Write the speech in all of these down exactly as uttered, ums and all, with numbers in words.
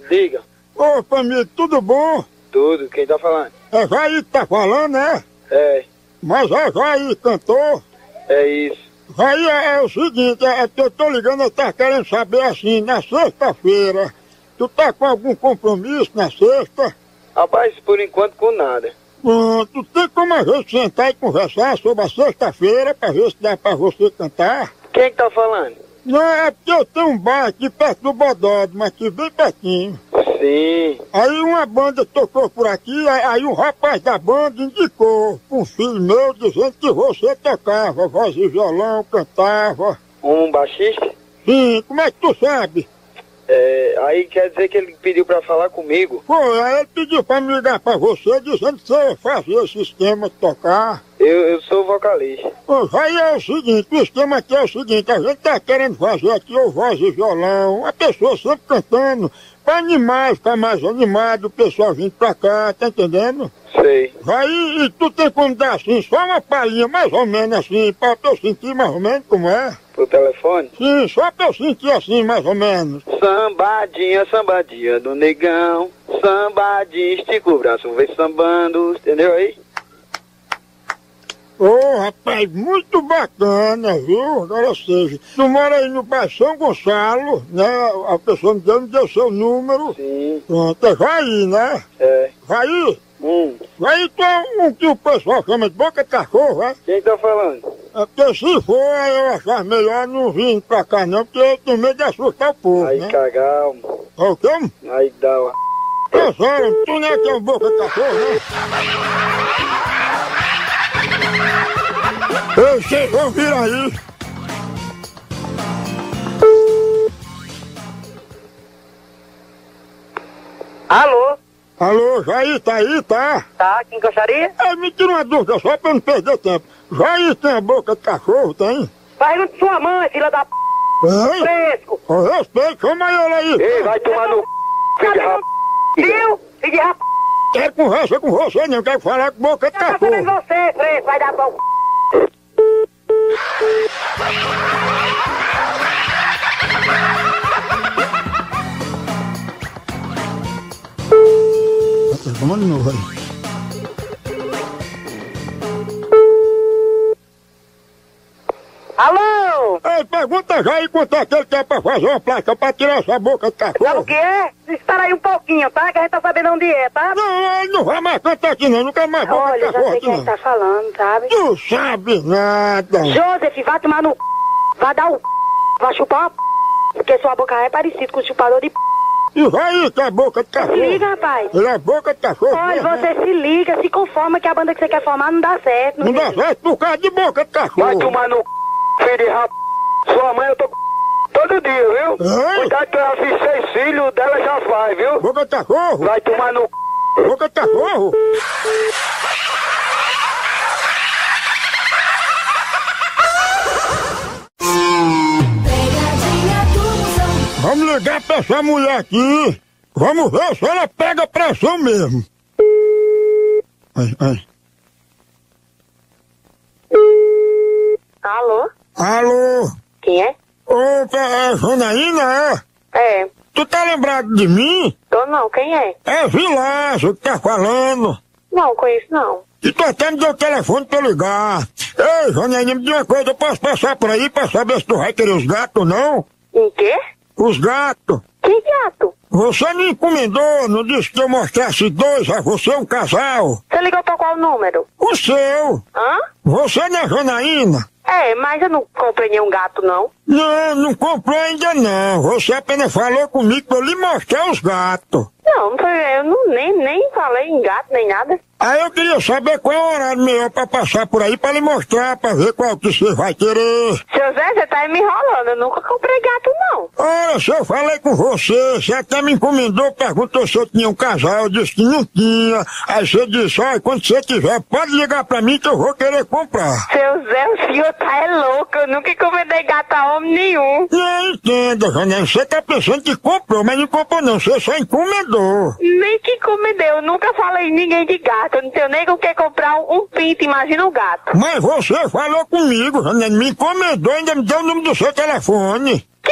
Diga. Opa, amigo, tudo bom? Tudo, quem tá falando? É Jair que tá falando, né? É, Mas é Jair, cantor. é isso. Jair, é, é o seguinte, é que eu tô ligando, eu tá querendo saber assim, na sexta-feira, tu tá com algum compromisso na sexta? Rapaz, por enquanto com nada. Pronto, tem como a gente sentar e conversar sobre a sexta-feira pra ver se dá pra você cantar? Quem que tá falando? Não, é porque eu tenho um bar aqui perto do Bodódromo, mas aqui bem pertinho. Sim. Aí uma banda tocou por aqui, aí, aí um rapaz da banda indicou pra um filho meu dizendo que você tocava, voz e violão, cantava. Um baixista? Sim, como é que tu sabe? É, aí quer dizer que ele pediu pra falar comigo? Foi, aí ele pediu pra me ligar pra você dizendo que você fazia esse esquema de tocar. Eu, eu sou vocalista. Pô, aí é o seguinte, o esquema aqui é o seguinte, a gente tá querendo fazer aqui o voz e violão, a pessoa sempre cantando, pra animar, ficar mais animado, o pessoal vindo pra cá, tá entendendo? Sei. Aí, e tu tem como dar assim, só uma palhinha mais ou menos assim, pra eu sentir mais ou menos como é? Pro telefone? Sim, só pra eu sentir assim, mais ou menos. Sambadinha, sambadinha do negão. Sambadinha, estica o braço, vem sambando. Entendeu aí? Ô, oh, rapaz, muito bacana, viu? Agora seja, tu mora aí no bairro São Gonçalo, né? A pessoa me deu, me deu seu número. Sim. Pronto, é Jair, né? É. Jair? Hum. Jair, tu é um que o pessoal chama de boca de cachorro, é? Quem tá falando? É porque se for, eu achar melhor não vir pra cá não, porque eu tenho medo de assustar o povo, Aí né? cagar. É o quê? Aí dá uma... É sério, tu não é que é um boca de cachorro, né? Ei, vocês vão vir aí. Alô? Alô, Jair, tá aí, tá? Tá, quem gostaria? É, me tira uma dúvida só pra eu não perder tempo. Jair tem a boca de cachorro, tem? Pergunta sua mãe, filha da p... Tem? fresco. Com respeito, chama ela aí. Ei, vai tomar no... filho de rap... Viu? Filho de rap... Quero conversa com você, não quero falar com boca de Eu tô sabendo cachorro. você, fresco, vai dar pau. Vamos de novo aí. Alô? Ei, pergunta já aí quanto é que ele quer pra fazer uma placa pra tirar essa boca de Sabe cachorro. o que é? Espera aí um pouquinho, tá? Que a gente tá sabendo onde é, tá? Não, ele não vai mais cantar aqui não, não quer mais boca de Olha, já cachorro sei aqui quem não. tá falando, sabe? Tu sabe nada. Joseph, vai tomar no c... Vai dar o c... Vai chupar uma p... Porque sua boca é parecida com o chupador de p... E vai que é boca de cachorro. Se liga, rapaz. Ele é boca de cachorro. Olha, né? você se liga, se conforma que a banda que você quer formar não dá certo. Não dá certo por causa de boca de cachorro. Vai tomar no... filho de rap... Sua mãe eu tô... todo dia, viu? Ei. Cuidado que eu já fiz seis filhos, dela já faz, viu? Boca de cachorro. Vai tomar no... Boca de cachorro. Vamos ligar pra essa mulher aqui. Vamos ver se ela pega pressão mesmo. Ai, ai. Alô? Alô? Quem é? Opa, é Janaína, é? É. Tu tá lembrado de mim? Tô não, quem é? É Vilaço que tá falando. Não, conheço não. E tu até me deu o telefone pra eu ligar. Ei, Janaína, me diz uma coisa, eu posso passar por aí pra saber se tu vai querer os gatos ou não? Em quê? Os gatos. Que gato? Você me encomendou, não disse que eu mostrasse dois a você, um casal. Você ligou pra qual número? O seu. Hã? Você não é Janaína? É, mas eu não comprei nenhum gato, não. Não, não comprou ainda não. Você apenas falou comigo pra eu lhe mostrar os gatos. Não, não foi, eu não, nem, nem falei em gato, nem nada. Aí eu queria saber qual é o horário melhor pra passar por aí pra lhe mostrar, pra ver qual que você vai querer. Seu Zé, você tá me enrolando, eu nunca comprei gato, não. Olha, se eu falei com você, você até me encomendou, perguntou se eu tinha um casal, eu disse que não tinha. Aí você disse, olha, quando você tiver, pode ligar pra mim que eu vou querer comprar. Seu Zé, o senhor tá é louco, eu nunca encomendei gato a homem nenhum. Não entenda, Janela, você tá pensando que comprou, mas não comprou não, você só encomendou. Nem que encomendei, eu nunca falei em ninguém de gato, eu não tenho nem com que comprar um, um pinto, imagina um gato. Mas você falou comigo, Janela, me encomendou, ainda me deu o número do seu telefone. Que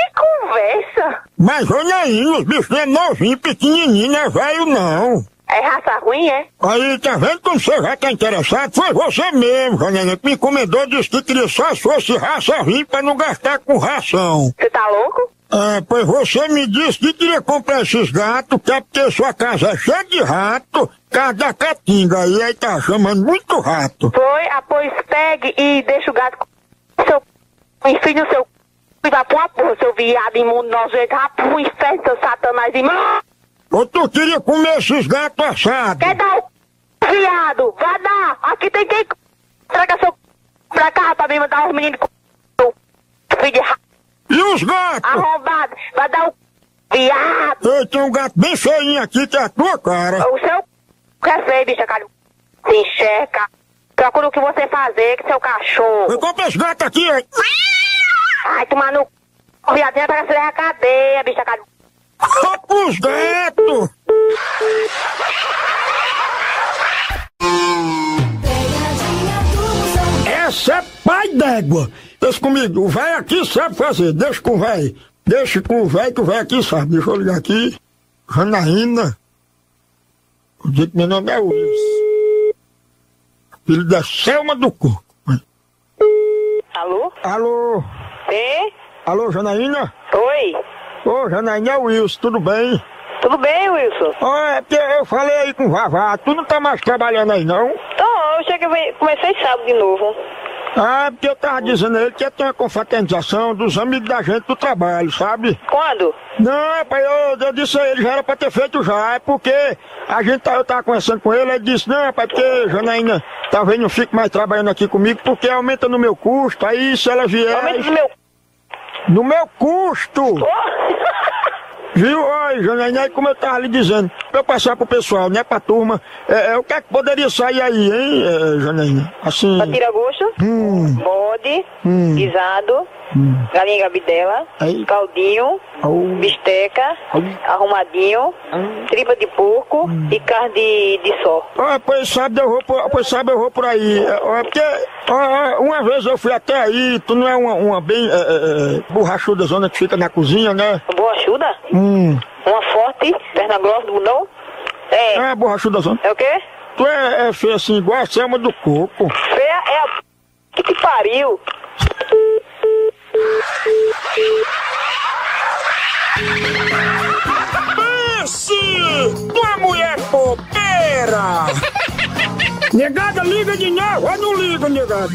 conversa. Mas olha aí, os bichos é novinho, pequenininho, não é velho não. É raça ruim, é? Aí, tá vendo como você já tá interessado? Foi você mesmo, Janina, que me encomendou, disse que queria só se fosse raça ruim pra não gastar com ração. Você tá louco? É, pois você me disse que queria comprar esses gatos, que é porque sua casa é cheia de rato, casa da caatinga aí, aí tá chamando muito rato. Foi, ah, pois pegue e deixa o gato com seu... enfim no seu... e vai pra uma porra, seu viado imundo nojento, vai pro inferno, seu satanás imundo. Ou tu queria comer esses gatos assados? Quer dar o viado? Vai dar! Aqui tem quem... traga seu... pra cá pra me mandar os meninos com... seu filho de rato. E os gatos? Arrombado, vai dar o viado! Ei, tem um gato bem feinho aqui que é a tua cara. O seu que é feio, bicha, cara. Se enxerga. Procura o que você fazer com seu cachorro. Eu compro esse gato aqui, ó. Ai, tomar no... o viadinho parece a cadeia, bicha, cara. Compra os gatos! Essa é pai d'égua. Deixa comigo, o velho aqui sabe fazer, deixa com o velho. Deixa com o velho que o velho aqui sabe. Deixa eu ligar aqui. Janaína. Eu digo que meu nome é Wilson. Filho da Selma do Coco. Alô? Alô? Sim? Alô, Janaína? Oi? Ô, Janaína é o Wilson, tudo bem? Tudo bem, Wilson? Ó, é porque eu falei aí com o Vavá, tu não tá mais trabalhando aí não? Tô, eu cheguei, comecei sábado de novo. Ah, porque eu tava dizendo a ele que ia ter uma confraternização dos amigos da gente do trabalho, sabe? Quando? Não, rapaz, eu, eu disse a ele, já era pra ter feito já, é porque a gente tá, eu tava conversando com ele, ele disse, não, rapaz, porque Janaína talvez não fique mais trabalhando aqui comigo, porque aumenta no meu custo, aí se ela vier... Aumenta no meu... No meu custo! Oh. Viu? Olha, Janaína, aí como eu tava lhe dizendo, pra eu passar pro pessoal, né, pra turma, é, é, o que é que poderia sair aí, hein, é, Janaína? Assim... Pra tirar gosto, Hum. bode, Hum. guisado, Hum. galinha gabidela, Aí. caldinho, Au. bisteca, Au. arrumadinho, Hum. tripa de porco e carne de, de sol. Ó, pois sabe, eu vou por, pois sabe, eu vou por aí. Ó, porque, ó, uma vez eu fui até aí, tu não é uma, uma bem é, é, borrachuda zona que fica na cozinha, né? Boachuda? Hum. Uma forte, perna grossa, bundão? É. É, borrachuda zona. É o quê? Tu é, é feio assim, igual a Selma do Coco. Feia é a p... que te pariu. Pense! Uma mulher popeira! Negada, liga de novo, ou não liga, negada?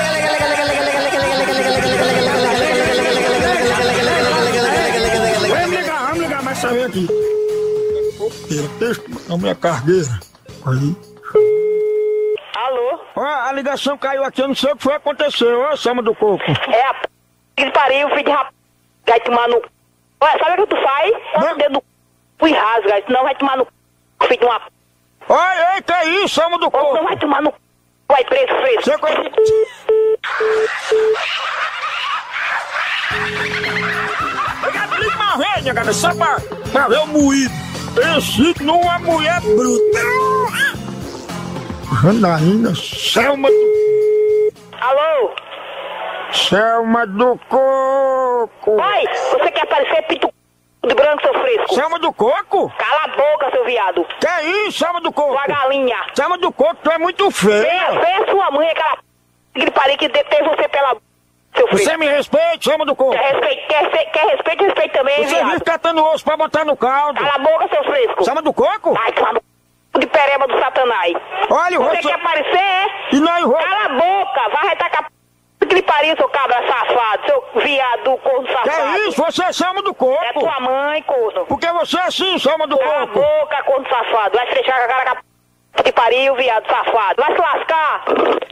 Vamos ligar, vamos ligar, mas saber aqui. Popeira, deixa a mulher cargueira. Aí. Alô? Ó, a ligação caiu aqui, eu não sei o que foi que aconteceu, ó, Selma do Coco. É a p... que te pariu, filho de rap... vai tomar no... Olha, sabe o que tu faz? Bota o dedo no c... e rasga, senão vai tomar no c... filho de uma p... Olha, ei, que é isso, Selma do Ou não Coco? vai tomar no c... vai preso, preso. Você conhece... Liga uma vez, negada, só pra, pra ver o moído. Pense numa mulher bruta. Janaína, Selma do... Alô? Selma do Coco. Oi, você quer aparecer pito de branco, seu fresco? Selma do Coco? Cala a boca, seu viado. Que é isso, Selma do Coco? Sua galinha. Selma do Coco, tu é muito Venha, feia. venha sua mãe, aquela p... que te pariu, que detém você pela b... seu fresco. Você me respeita, Selma do Coco. Quer respeito, quer, respeito, quer respeito, respeito também, Você vive viado. catando osso pra botar no caldo. Cala a boca, seu fresco. Selma do Coco? Vai tomar no c... de pereba do satanás. Olha, Você você... quer aparecer, é? E nós... Cala a boca, vai retacar p... que lhe pariu, seu cabra safado, seu viado, corno Que safado. é isso? Você é Selma do Coco. É tua mãe, corno. Porque você é assim, Selma do Cala a Coco. boca, corno safado. Vai se fechar com a cara com a p... que te pariu, viado safado. Vai se lascar.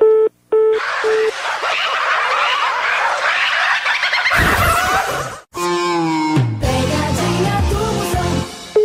Pegadinha do Moção.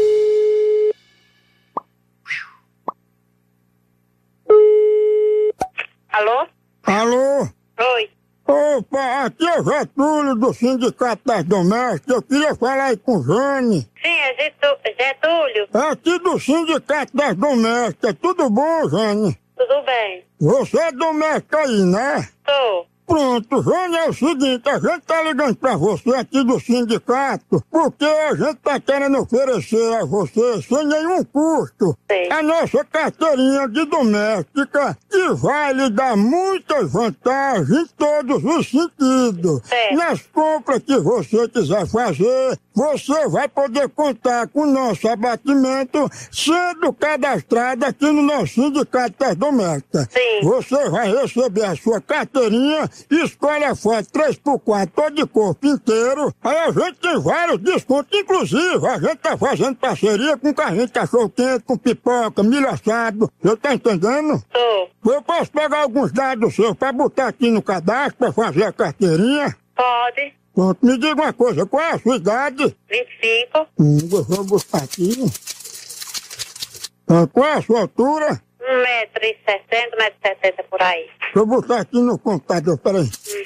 Alô? Alô? Oi. Opa, aqui é o Getúlio do Sindicato das Domésticas. Eu queria falar aí com o Jane. Sim, é Getú- Getúlio. É aqui do Sindicato das Domésticas. Tudo bom, Jane? Tudo bem? Você é doméstica aí, né? Tô. pronto, Jônia, é o seguinte, a gente tá ligando pra você aqui do sindicato, porque a gente tá querendo oferecer a você, sem nenhum custo, Sim. a nossa carteirinha de doméstica, que vai lhe dar muitas vantagens em todos os sentidos. Sim. Nas compras que você quiser fazer, você vai poder contar com o nosso abatimento, sendo cadastrado aqui no nosso sindicato das domésticas. Sim. Você vai receber a sua carteirinha, escolhe a foto três por quatro, todo de corpo inteiro. Aí a gente tem vários descontos, inclusive a gente tá fazendo parceria com carrinho de cachorro-quente, com pipoca, milho assado. Você tá entendendo? Tô. Eu posso pegar alguns dados seus pra botar aqui no cadastro, pra fazer a carteirinha? Pode. Pronto, me diga uma coisa, qual é a sua idade? vinte e cinco. Hum, eu vou buscar aqui. Ah, qual é a sua altura? um metro e sessenta, um metro e setenta por aí. Deixa eu botar aqui no computador, peraí. Uhum.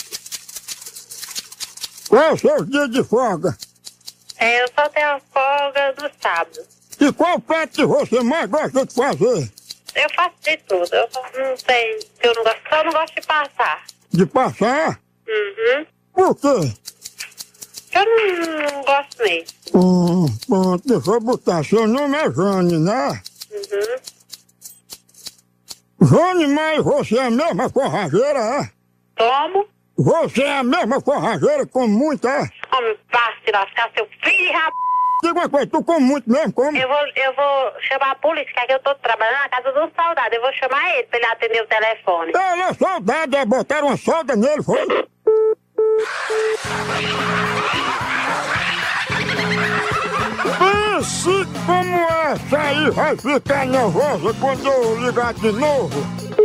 Qual é o seu dia de folga? É, eu só tenho a folga no sábado. E qual o prato que você mais gosta de fazer? Eu faço de tudo. Eu não sei se eu não gosto. Só não gosto de passar. De passar? Uhum. Por quê? Eu não, não gosto mesmo. Hum, pronto, deixa eu botar. Seu nome é Jane, né? Uhum. Jane, mas você é a mesma forrageira, é? Tomo. Você é a mesma forrageira, come muito, é? Homem, vá se lascar, seu filho de rap... Diga uma coisa, tu come muito mesmo, come? Eu vou, eu vou chamar a polícia, que aqui eu tô trabalhando na casa do soldado. Eu vou chamar ele pra ele atender o telefone. Ele é soldado, é botaram uma solda nele, foi? Pense como essa aí vai ficar nervosa quando eu ligar de novo.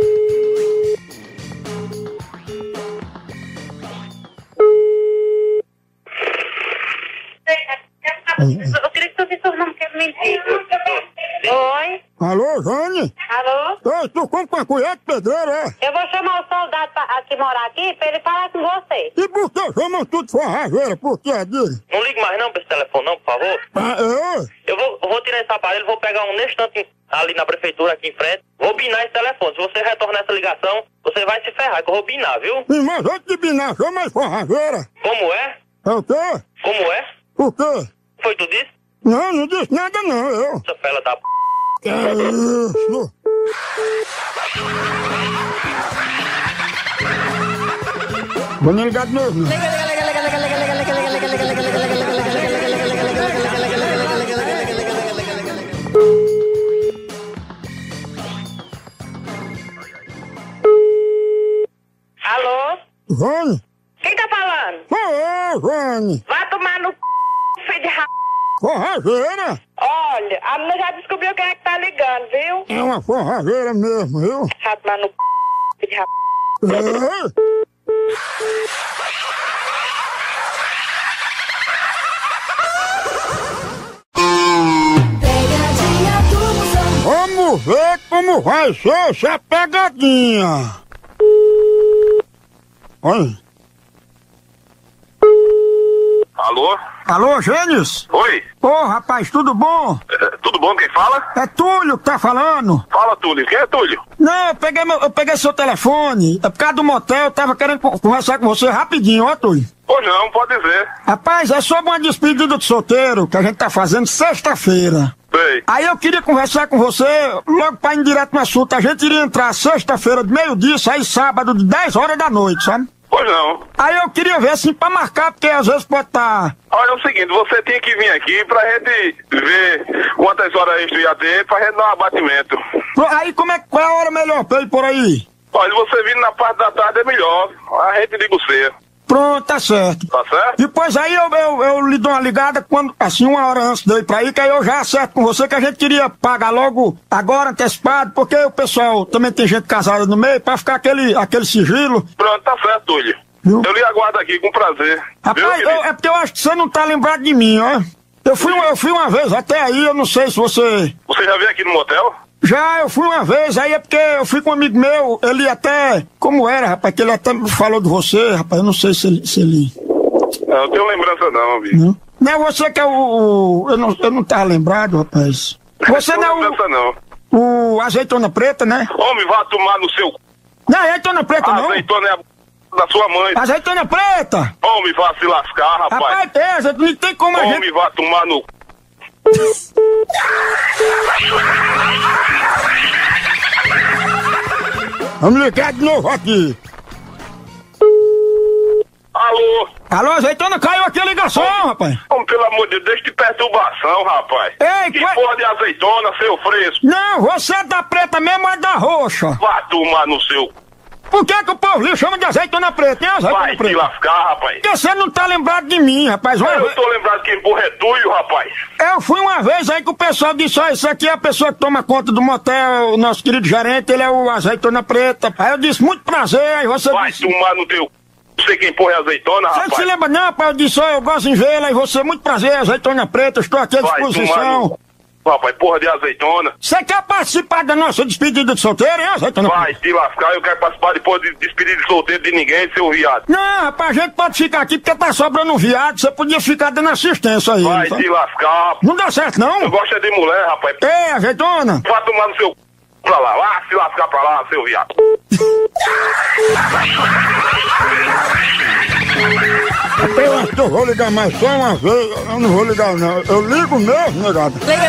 Eu queria que tu visse o nome que ele me disse. Oi? Alô, Jane? Alô? Ei, tu come com a colher de pedreiro, é? Eu vou chamar o soldado pra, a, que mora aqui pra ele falar com você. E por que chamam tudo de forrageira? Por que é dele? Não ligue mais não pra esse telefone não, por favor. Ah, é? Eu vou, eu vou tirar esse aparelho, vou pegar um nesse instante ali na prefeitura, aqui em frente. Vou binar esse telefone. Se você retornar essa ligação, você vai se ferrar, que eu vou binar, viu? E mas antes de binar, chama de forrageira. Como é? É o quê? Como é? O quê? Foi tu disse? Não, não disse nada não, eu. Essa fela da p... Que é isso? Vou nem ligar de novo, não. Alô? Jane? Quem tá falando? Sou eu, Jane. Vai tomar no c... filho de rap... Forrageira? Olha, a menina já descobriu quem é que tá ligando, viu? É uma forrageira mesmo, viu? Vai tomar no c... filho de rap... É. Vamos ver como vai ser essa pegadinha. Oi. Alô? Alô, Gênesis? Oi? Ô, rapaz, tudo bom? É, tudo bom? Quem fala? É Túlio que tá falando. Fala, Túlio. Quem é Túlio? Não, eu peguei, meu, eu peguei seu telefone. É por causa do motel, eu tava querendo co- conversar com você rapidinho, ó, Túlio. Pois não, pode dizer. Rapaz, é sobre uma despedida de solteiro que a gente tá fazendo sexta-feira. Sei. Aí eu queria conversar com você, logo pra ir direto no assunto. A gente iria entrar sexta-feira de meio-dia, sair sábado de dez horas da noite, sabe? Pois não. Aí eu queria ver assim pra marcar, porque às vezes pode estar. Olha, é o seguinte, você tinha que vir aqui pra gente ver quantas horas extra ia ter pra gente dar um abatimento. Aí como é, qual é a hora melhor pra ir por aí? Olha, você vindo na parte da tarde é melhor. A gente liga você. Pronto, tá certo. Tá certo? Depois aí eu, eu, eu lhe dou uma ligada quando, assim, uma hora antes de eu ir pra aí, que aí eu já acerto com você que a gente queria pagar logo agora antecipado, porque o pessoal também tem gente casada no meio, pra ficar aquele, aquele sigilo. Pronto, tá certo, Túlio. Viu? Eu lhe aguardo aqui com prazer. Rapaz, Viu, eu- é porque eu acho que você não tá lembrado de mim, ó. Eu fui, eu fui uma vez até aí, eu não sei se você... Você já veio aqui no motel? Já, eu fui uma vez, aí é porque eu fui com um amigo meu, ele até... Como era, rapaz, que ele até falou de você, rapaz, eu não sei se ele... Se ele... Não, não tenho lembrança não, bicho. Não? Não é você que é o... o- eu, não, eu não tava lembrado, rapaz. Você não não tenho é lembrança não. o... o azeitona preta, né? Homem, vá tomar no seu... c****. Não é azeitona preta, não? Azeitona é a... b****. da sua mãe. Azeitona preta! Homem, vá se lascar, rapaz. Rapaz, pensa, não tem como a gente... Homem, vá tomar no... Vamos ligar de novo aqui. Alô? Alô, azeitona, caiu aqui a ligação, Homem, rapaz. Homem, pelo amor de Deus, deixa de perturbação, rapaz. Ei, que foi- porra de azeitona, seu fresco? Não, você é da preta mesmo, é da roxa. Vá tomar no seu... Por que que o povo lhe chama de azeitona preta, hein, azeitona Vai se preta? lascar, rapaz. Porque você não tá lembrado de mim, rapaz. Uma Eu vez- tô lembrado que empurra é tuyo, rapaz. Eu fui uma vez aí que o pessoal disse, ó, isso aqui é a pessoa que toma conta do motel, o nosso querido gerente, ele é o azeitona preta. Aí eu disse, muito prazer, aí você Vai disse... tomar no teu... Não sei quem porra é azeitona, Você não rapaz. se lembra não, rapaz? Eu disse, ó, eu gosto em vê-la, e você, muito prazer, azeitona preta, estou aqui à Vai tomar disposição. no... Rapaz, porra de azeitona. Você quer participar da nossa despedida de solteiro, hein, azeitona Vai preta? te lascar, eu quero participar depois de despedir de solteiro de ninguém, seu viado. Não, rapaz, a gente pode ficar aqui porque tá sobrando um viado, você podia ficar dando assistência aí. Vai tá? te lascar. Não dá certo, não? Eu gosto é de mulher, rapaz. Ei, azeitona. Vai tomar no seu... c... pra lá. Vá se lascar pra lá, seu viado. Eu acho que eu vou ligar mais só uma vez. Eu não vou ligar, não. Eu ligo mesmo, negado.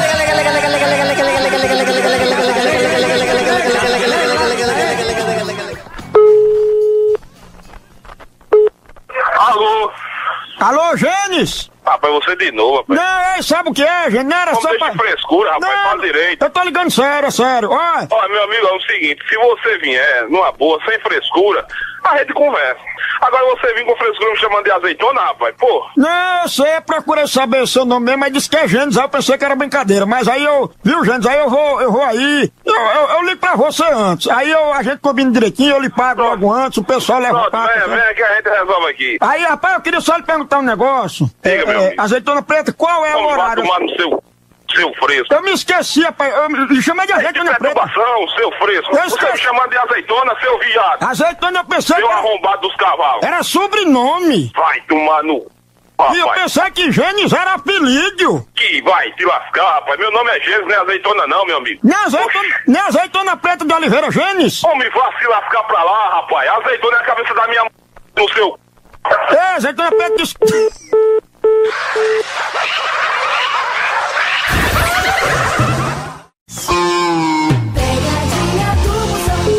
Alô? Alô, Gênesis? Rapaz, você de novo, rapaz. Não, ei, sabe o que é, Gênesis? Não era Não só deixa pra... frescura, rapaz. Fala direito. Eu tô ligando sério, é sério. Olha, Olha, meu amigo, é o seguinte, se você vier numa boa, sem frescura, a gente conversa. Agora você vir com frescura me chamando de azeitona, rapaz, pô. não, eu sei, eu procurei saber seu nome mesmo, mas disse que é Gênesis, aí eu pensei que era brincadeira. Mas aí eu, viu, Gênesis, aí eu vou, eu vou aí, eu, eu, eu ligo pra você antes. Aí eu, a gente combina direitinho, eu lhe pago logo antes, o pessoal leva o Pronto, papo. venha, venha que a gente resolve aqui. Aí, rapaz, eu queria só lhe perguntar um negócio. Diga, meu amigo. Azeitona preta, qual é o Vamos lá horário? tomar no seu, seu fresco. Eu me esqueci, rapaz, eu me chamei de Que azeitona preta. perturbação, seu fresco. Eu Você esqueci. me chamando de azeitona, seu viado. Azeitona eu pensei Seu que era, arrombado dos cavalos. era sobrenome. Vai tomar no... E eu Rapaz, pensei que Gênesis era apelido. que vai te lascar, rapaz. Meu nome é Gênesis, não é azeitona não, meu amigo. Não é azeitona, não é azeitona preta de Oliveira Gênesis? Homem, vá se lascar pra lá, rapaz. Azeitona é a cabeça da minha... m... no seu... É, azeitona preta diz... Pegadinha do Moção.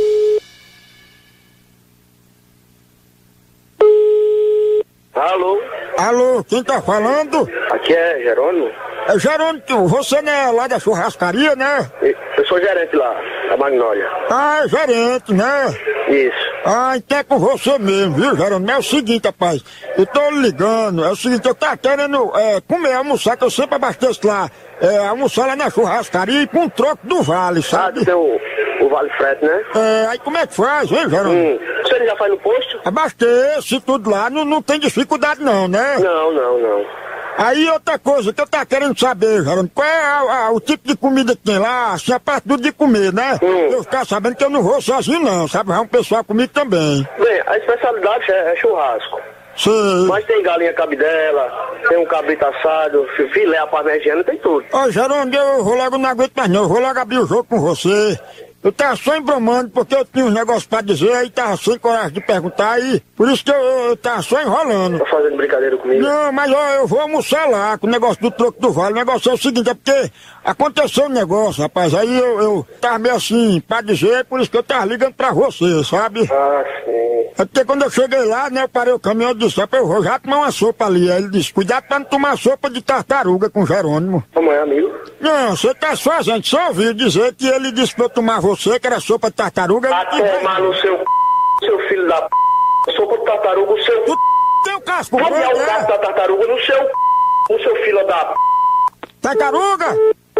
Alô? Alô, quem tá falando? Aqui é Jerônimo? É Jerônimo, você não é lá da churrascaria, né? Eu sou gerente lá, da Magnólia. Ah, é gerente, né? Isso. Ah, então é com você mesmo, viu, Jerônimo? É o seguinte, rapaz, eu tô ligando, é o seguinte, eu tava querendo é, comer, almoçar, que eu sempre abasteço lá, é, almoçar lá na churrascaria e com um troco do vale, Ah, sabe? tu tem o, o Vale Frete, né? É, aí como é que faz, hein, Jerônimo? Hum. Você já faz no posto? Abasteço tudo lá, não, não tem dificuldade não, né? Não, não, não. Aí outra coisa que eu tava querendo saber, Jerônimo, qual é a- a- o tipo de comida que tem lá, assim, a parte do de comer, né? Hum. Eu ficar sabendo que eu não vou sozinho não, sabe? Vai um pessoal comigo também. Bem, a especialidade é, é churrasco. Sei. Mas tem galinha cabidela, tem um cabrito assado, fi- filé à parmegiana, tem tudo. Ô, Jerônimo, eu vou logo, não aguento mais não, eu vou logo abrir o jogo com você. Eu tava só embromando porque eu tinha uns negócios pra dizer, aí tava sem coragem de perguntar, aí por isso que eu, eu tava só enrolando. Tá fazendo brincadeira comigo? Não, mas ó, eu vou almoçar lá com o negócio do troco do vale. O negócio é o seguinte, é porque aconteceu um negócio, rapaz. Aí eu, eu tava meio assim, pra dizer, por isso que eu tava ligando pra você, sabe? Ah, sim. É porque quando eu cheguei lá, né, eu parei o caminhão e disse, rapaz, eu vou já tomar uma sopa ali. Aí ele disse, cuidado pra não tomar sopa de tartaruga com Jerônimo. Como é, amigo? Não, você tá só, a gente só ouviu dizer que ele disse pra eu tomar você, que era sopa de tartaruga. A tomar no seu c... seu filho da p... Sopa de tartaruga, o seu... Tu tem o casco Como é branco, o gato né? da tartaruga no seu c... o seu filho da p... Tartaruga?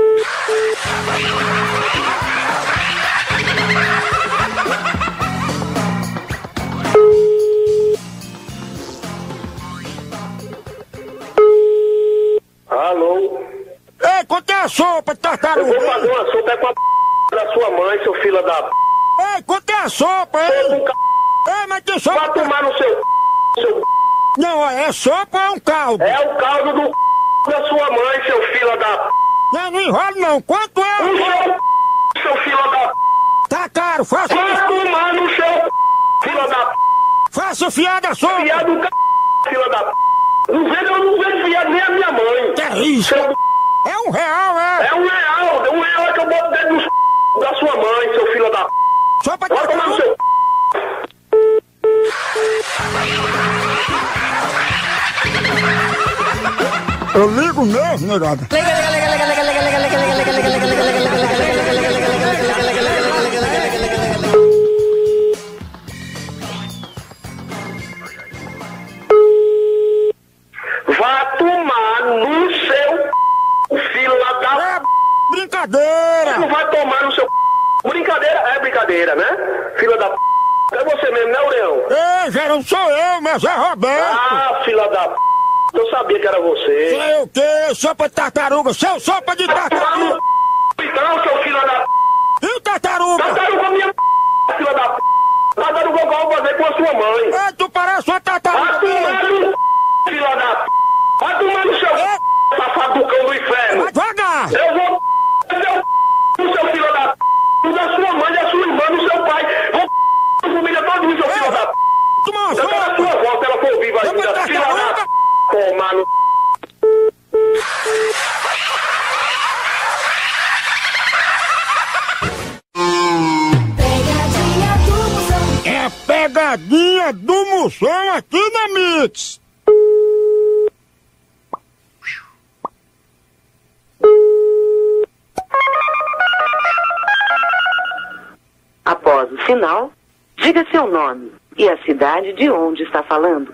Alô? Ei, quanto é a sopa de Eu tartaruga? vou fazer uma sopa é com a p... da sua mãe, seu filho da p... Ei, quanto é a sopa, Todo hein? um c... Ei, mas tem Vai sopa... tomar no seu c... seu c... Não, ó, é sopa ou é um caldo? É o caldo do c... da sua mãe, seu filho da p... Não, não enrola não. Quanto é? O seu c... seu filho da p... Tá caro, faça Vai isso. tomar no seu c... filho da p... Faça fiada só! Fiado do c... fila da p... Não vendo, eu não vendo fiado nem a minha mãe. Que é isso? Seu... É um real, é? É um real, é um real é que eu boto dentro do c... da sua mãe, seu filho da p... Só pra Vai tomar no seu c... Eu ligo mesmo, negada. Vá tomar no seu c... filho da... É brincadeira! Não vai tomar no seu c... Brincadeira é brincadeira, né? Filha da p... É você mesmo, né, Leão? Ei, Gerão, sou eu, mas é Roberto. Ah, filha da p... Eu sabia que era você. Sei o quê? Sopa de tartaruga, seu sopa de tartaruga. Então, seu filho da p... E tartaruga? Tartaruga minha p... filha da p... Tartaruga eu vou fazer com a sua mãe. Ei, tu parece uma Vai tartaruga. tomar no c... filha da p... Vai tomar no seu c... safado do cão do inferno. Vai devagar. Eu vou c... seu c... no seu filho da p... da sua mãe, da sua irmã, do seu pai. Vou c... a família toda no seu filho da p... Toma Eu quero a sua sopa. voz, se ela for viva Sopa de ainda. Filha da tartaruga. p... Tomar no... É a pegadinha do Moção aqui na Mix. Após o sinal, diga seu nome e a cidade de onde está falando.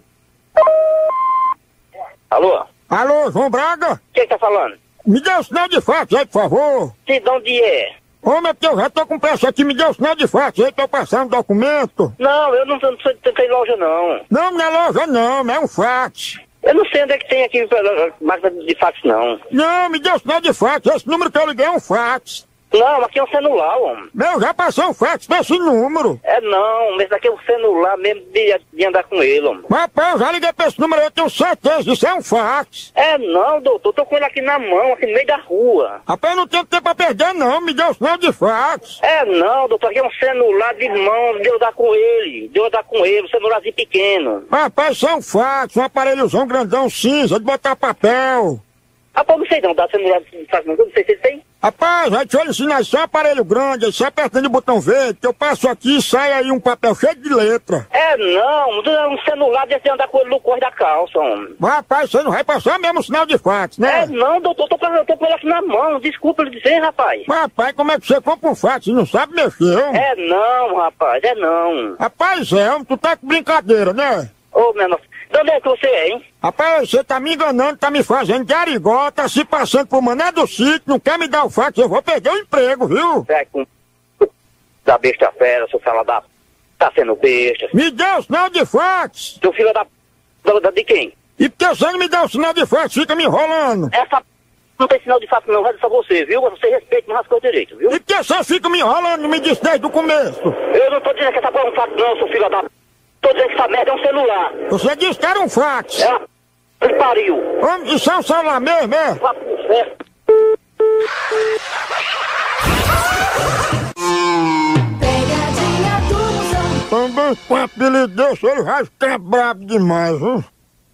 Alô? Alô, João Braga? Quem tá falando? Me dê o sinal de fax aí, por favor. De onde é? Homem, é porque eu já tô com pressa aqui, me dê o sinal de fax aí, tô passando documento. Não, eu não, não sou de loja, não. Não, não é loja não, é um fax. Eu não sei onde é que tem aqui máquina de fax, não. Não, me dê o sinal de fax, esse número que eu liguei é um fax. Não, aqui é um celular, homem. Meu, já passou um fax pra esse número. É não, mas daqui é um celular mesmo de, de andar com ele, homem. Rapaz, eu já liguei pra esse número aí, eu tenho certeza, isso é um fax. É não, doutor, tô com ele aqui na mão, aqui no meio da rua. Rapaz, eu não tenho tempo pra perder não, me dê o sinal de fax. É não, doutor, aqui é um celular de mão, de eu dar com ele, de eu dar com ele, um celularzinho pequeno. Rapaz, isso é um fax, um aparelhozão grandão cinza, de botar papel. Ah, pô, não sei não, dá celular de fax não, não sei se ele tem. Rapaz, vai te ensinar, isso é um aparelho grande, aí você apertando o botão verde, que eu passo aqui e sai aí um papel cheio de letra. É não, é um celular desse de andar com ele no corpo da calça, homem. Rapaz, você não vai passar mesmo o sinal de fax, né? É não, doutor, tô com, eu tô com ele aqui na mão, desculpa ele dizer, rapaz. Rapaz, como é que você compra um fax e não sabe mexer, hein? É não, rapaz, é não. Rapaz, é, homem, tu tá com brincadeira, né? Ô, meu nossa, de onde é que você é, hein? Rapaz, você tá me enganando, tá me fazendo de arigó, tá se passando por mané do sítio, não quer me dar o fax, eu vou perder o emprego, viu? É com da besta fera, seu fala da... Tá sendo besta. Me dê o sinal de fax! Seu filho da... da, da de quem? E porque você não me dá o sinal de fax, fica me enrolando. Essa não tem sinal de fato não, vai só você, viu? Você respeita mais as coisas direito, viu? E porque você fica me enrolando, não me disse desde o começo. Eu não tô dizendo que essa porra é um fato não, seu filho da... Tô dizendo que essa merda é um celular. Você disse que era um fax. É uma... que pariu. Homem, isso é um celular mesmo, é? Vá pro inferno. Também com apelido desse, ele vai ficar brabo demais, viu?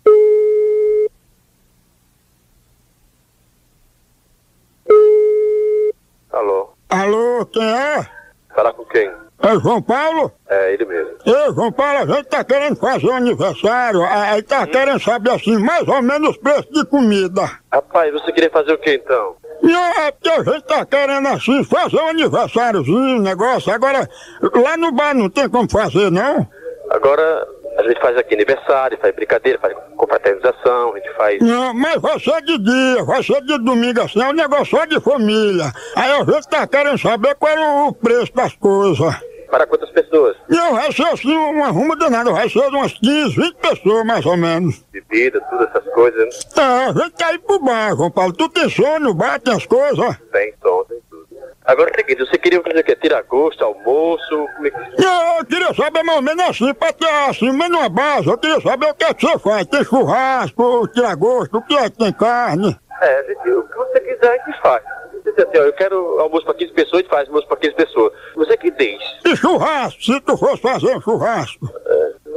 Alô? Alô, quem é? Falar com quem? É João Paulo? É ele mesmo. Ei, João Paulo, a gente tá querendo fazer um aniversário, aí tá querendo saber assim, mais ou menos o preço de comida. Rapaz, você queria fazer o que então? Não, é porque a gente tá querendo assim, fazer um aniversáriozinho, negócio, agora, lá no bar não tem como fazer, não? Agora a gente faz aqui aniversário, faz brincadeira, faz confraternização, a gente faz... Não, mas vai ser de dia, vai ser de domingo assim, é um negócio só de família. Aí a gente tá querendo saber qual é o preço das coisas. Para quantas pessoas? Não, vai ser assim, uma ruma danada, vai ser de umas quinze, vinte pessoas mais ou menos. Bebida, tudo essas coisas. É, a gente quer ir pro bar, João Paulo. Tu tem sono no bar, tem as coisas? Tem som, tem tudo. Agora é o seguinte, você queria fazer o quê? Tirar gosto, almoço? Como é que... Não, eu queria saber mais ou menos assim, pra ter assim, menos uma base, eu queria saber o que é que você faz. Tem churrasco, tira gosto, o que é que tem carne? É, gente, o que você quiser a gente faz. Você diz assim, ó, eu quero almoço pra quinze pessoas, a gente faz almoço pra quinze pessoas. Você que diz. E churrasco, se tu fosse fazer um churrasco? É,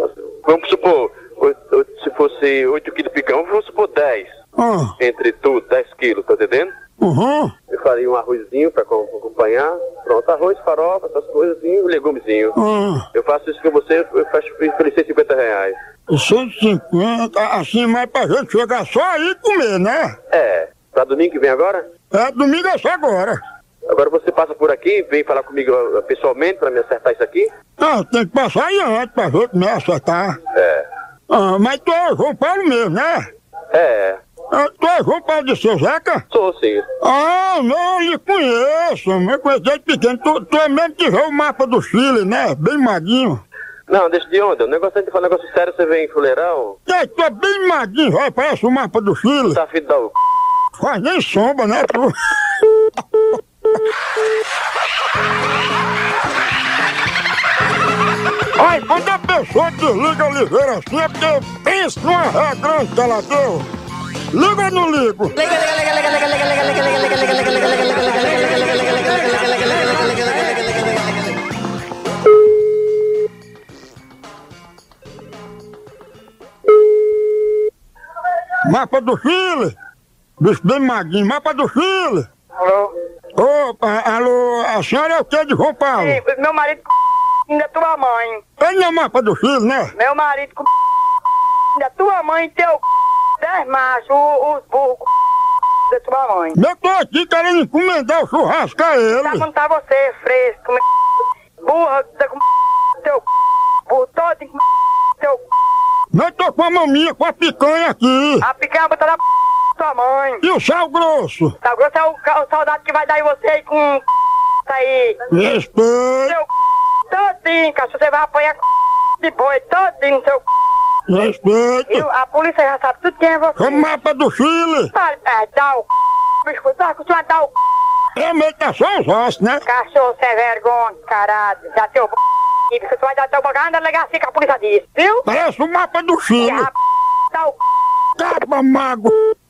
Vamos supor, oito- oito- se fosse oito quilos de picão, vamos supor dez. Ah, Entre tudo, dez quilos, tá entendendo? uhum. Eu faria um arrozinho pra com- acompanhar. Pronto, arroz, farofa, essas coisas assim, um legumezinho. Ah, Eu faço isso com você, eu faço por cento e cinquenta reais. cento e cinquenta, assim, mas pra gente chegar só aí e comer, né? É, pra domingo que vem agora? É, domingo é só agora. Agora você passa por aqui, vem falar comigo ó, pessoalmente pra me acertar isso aqui? Ah, tem que passar aí antes pra gente me acertar. É. Ah, mas tu é João Paulo mesmo, né? É, Ah, tu é João Paulo de seu Zeca? sou sim. Ah, não, lhe conheço, eu conheço desde pequeno. Tu, tu é mesmo que vê o mapa do Chile, né? Bem magrinho. Não, deixa de onda. O negócio é de falar um negócio sério, você vem em fuleirão, É, tu é bem magrinho, vai, parece o mapa do Chile. tá afim de dar o c... Faz nem sombra, né, tu? Olha, quando a pessoa desliga o ligeiro assim, é porque pensa numa ré grande que ela deu. Liga ou não ligo? Mapa do Chile. Bicho bem magrinho, mapa do Chile. Alô? Opa, alô, a senhora é o que de João Paulo? Sim, meu marido com da tua mãe. Ele não é mapa do Chile, né? Meu marido com da tua mãe, teu dez machos, os burros da tua mãe. Eu tô aqui querendo encomendar o churrasco a Tá ele. quando tá você, fresco, burra, da com teu burro todo com teu Eu tô com a maminha, com a picanha aqui. a picanha botar na tua mãe. E o sal grosso? Tá grosso é o, o soldado que vai dar em você aí com aí. Respeito, Seu todinho, cara, você vai apanhar de boi todinho no seu respeito. viu? A polícia já sabe tudo quem é você. É o mapa do Chile. Vai, é, dá o bicho, dá, continua, dá o É meio que é só os ossos, né? cachorro sem vergonha, caralho. Já teu e você vai dar teu bagulho na delegacia que a polícia diz, viu? Parece o mapa do Chile. Já dá o Caba mago.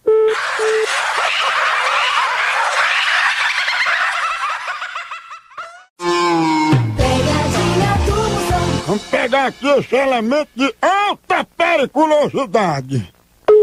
Pegadinha do Moção. Vamos pegar aqui esse elemento de alta periculosidade.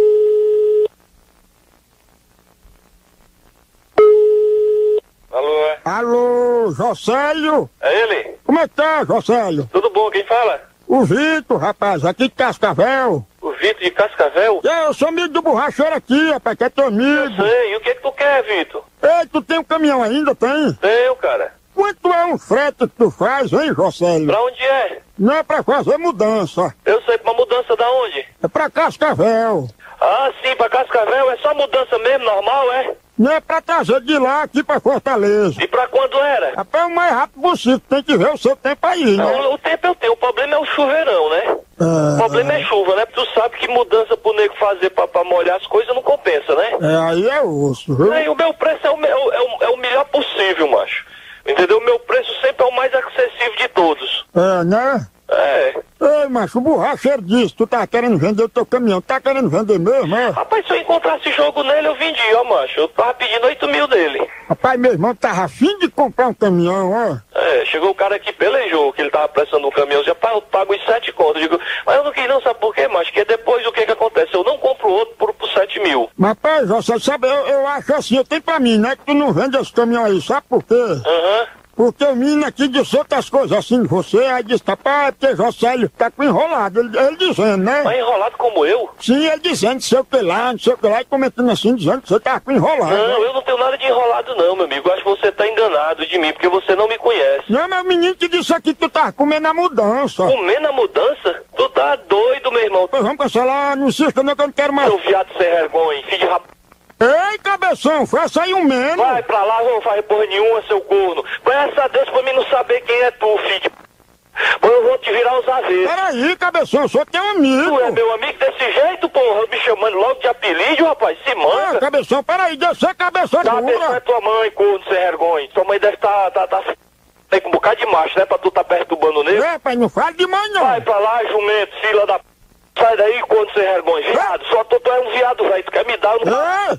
Alô, Alô, Jocélio? é ele? Como é que tá, Jocélio? Tudo bom? Quem fala? O Vitor, rapaz, aqui de Cascavel. O Vitor de Cascavel? Eu sou amigo do borracheiro aqui, rapaz, que é teu amigo. Sei, e o que que tu quer, Vitor? Ei, tu tem um caminhão ainda, tem? Tenho, cara. Quanto é um frete que tu faz, hein, Jocélio? Pra onde é? Não é pra fazer mudança, Eu sei, pra mudança da onde? é pra Cascavel. Ah, sim, pra Cascavel é só mudança mesmo, normal, é? Não é pra trazer de lá aqui pra Fortaleza. E pra quando era? Rapaz, o mais rápido possível, tem que ver o seu tempo aí, né? Não, o tempo eu tenho, o problema é o chuveirão, né? O problema é chuva, né? Porque tu sabe que mudança pro nego fazer pra, pra molhar as coisas não compensa, né? É, aí é osso, viu? E o meu preço é o, me- é, o, é o- é o melhor possível, macho. Entendeu? O meu preço sempre é o mais acessível de todos. É, né? É. Ei, macho, o borracheiro disse, tu tá querendo vender o teu caminhão, tá querendo vender mesmo, é? Rapaz, se eu encontrasse jogo nele, eu vendi, ó, macho. Eu tava pedindo oito mil dele. Rapaz, meu irmão tava afim de comprar um caminhão, ó. É, chegou o cara aqui, pelejou, que ele tava prestando um caminhão, já pago, pago os sete contos. Eu digo, mas eu não quis não, sabe por quê, macho? Que depois o que que acontece? Eu não compro outro por, por sete mil. Mas, rapaz, você sabe, eu, eu acho assim, eu tenho pra mim, né, que tu não vende esse caminhão aí, sabe por quê? Aham. Porque o menino aqui disse outras coisas assim de você, aí disse, rapaz, porque Jocélio tá com enrolado, ele, ele dizendo, né? Mas enrolado como eu? Sim, ele dizendo, não sei o que lá, não sei o que lá, e comentando assim, dizendo que você tá com enrolado. Não, né? eu não tenho nada de enrolado não, meu amigo. Eu acho que você tá enganado de mim, porque você não me conhece. Não, mas o menino que disse aqui que tu tava comendo a mudança. Comendo a mudança? Tu tá doido, meu irmão. Pois vamos cancelar, não insista não que eu não quero mais. Seu viado sem vergonha, filho de rap... Ei, cabeção, faça aí um menos. Vai pra lá, não faz porra nenhuma, seu corno. Graças a Deus pra mim não saber quem é tu, filho de... Pois eu vou te virar os avessos. Peraí, cabeção, eu sou teu amigo. Tu é meu amigo desse jeito, porra? Me chamando logo de apelido, rapaz. Se Ah, manda. cabeção, peraí, deixa ser cabeça Cabeça é dura. tua mãe, corno sem vergonha. Tua mãe deve tá... tá, tá... Tem com um bocado de macho, né? Pra tu tá perturbando nele. É, pai, não fale demais não. Vai pra lá, jumento, fila da... p***. Sai daí, corno sem vergonha. Viado, só tu, tu é um viado, velho. Tu quer me dar... Eu não... É.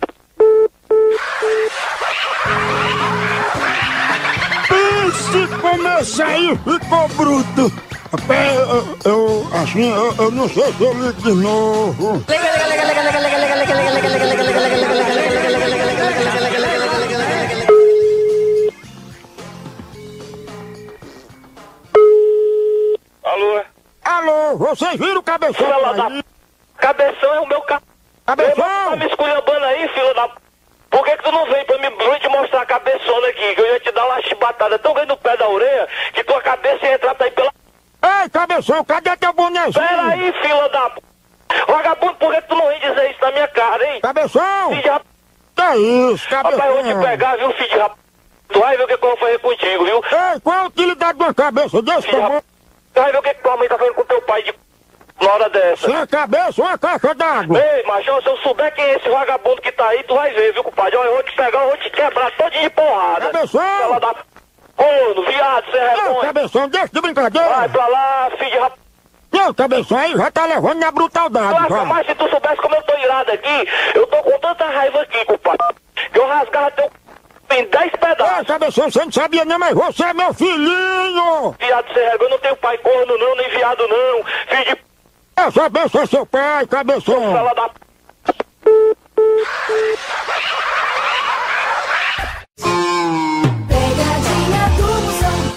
Pense como esse aí ficou bruto. Rapaz, eu, eu, assim, eu, eu não sei se eu ligo de novo. Alô? Alô, vocês viram o Cabeção Fala aí? da... Cabeção é o meu ca... Cabeção? Tá me esculhambando aí, filho da... Por que que tu não vem pra mim pra te mostrar a cabeçona aqui? Que eu ia te dar uma chibatada tão grande no pé da orelha que tua cabeça ia entrar aí pela... Ei, Cabeção, cadê teu bonezinho? Pera aí, filho da... Vagabundo, por que que tu não vem dizer isso na minha cara, hein? Cabeção! Filho de rap... Que é isso, Cabeção? Rapaz, eu vou te pegar, viu, filho de rap... Tu vai ver o que que eu vou fazer contigo, viu? Ei, qual a utilidade de uma cabeça desse Filho de tamanho? rap... Tu vai ver o que que tua mãe tá fazendo com teu pai de... Na hora dessa. Sem a cabeça, uma caixa d'água. Ei, machão, se eu souber quem é esse vagabundo que tá aí, tu vai ver, viu, compadre? Olha, eu vou te pegar, eu vou te quebrar todinho de porrada. Cabeção! Ela dá... Corno, viado, sem Ei, vergonha. Cabeção, deixa de brincadeira. Vai pra lá, filho de rap... Não, Cabeção, aí já tá levando na brutalidade. Nossa, já. mas se tu soubesse como eu tô irado aqui, eu tô com tanta raiva aqui, compadre, que eu rasgava teu c... em dez Ei, pedaços. Cabeção, você não sabia nem, mas você é meu filhinho. Viado sem vergonha, eu não tenho pai corno não, nem viado não. Filho de... p... Essa benção é seu pai, Cabeção. Fala da... p... Pegadinha do Moção.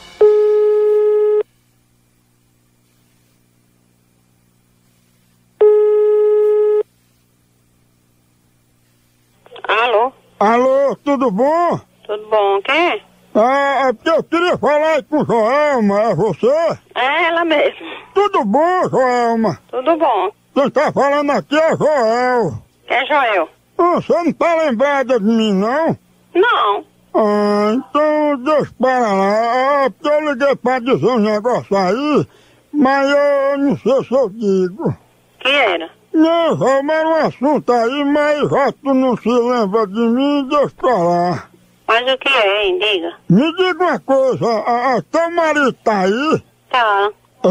Alô? Alô, tudo bom? Tudo bom? Quem é? Ah, é porque eu queria falar aí com Joelma, é você? É ela mesmo. Tudo bom, Joelma? Tudo bom. Quem tá falando aqui é Joel. Quem é Joel? Ah, você não tá lembrada de mim, não? Não. Ah, então deixa para lá. Ah, porque eu liguei pra dizer um negócio aí, mas eu não sei se eu digo. Que era? Não, Joelma, era um assunto aí, mas já tu não se lembra de mim, deixa pra lá. Mas o que é, hein? Diga. Me diga uma coisa, a, a teu marido tá aí? Tá.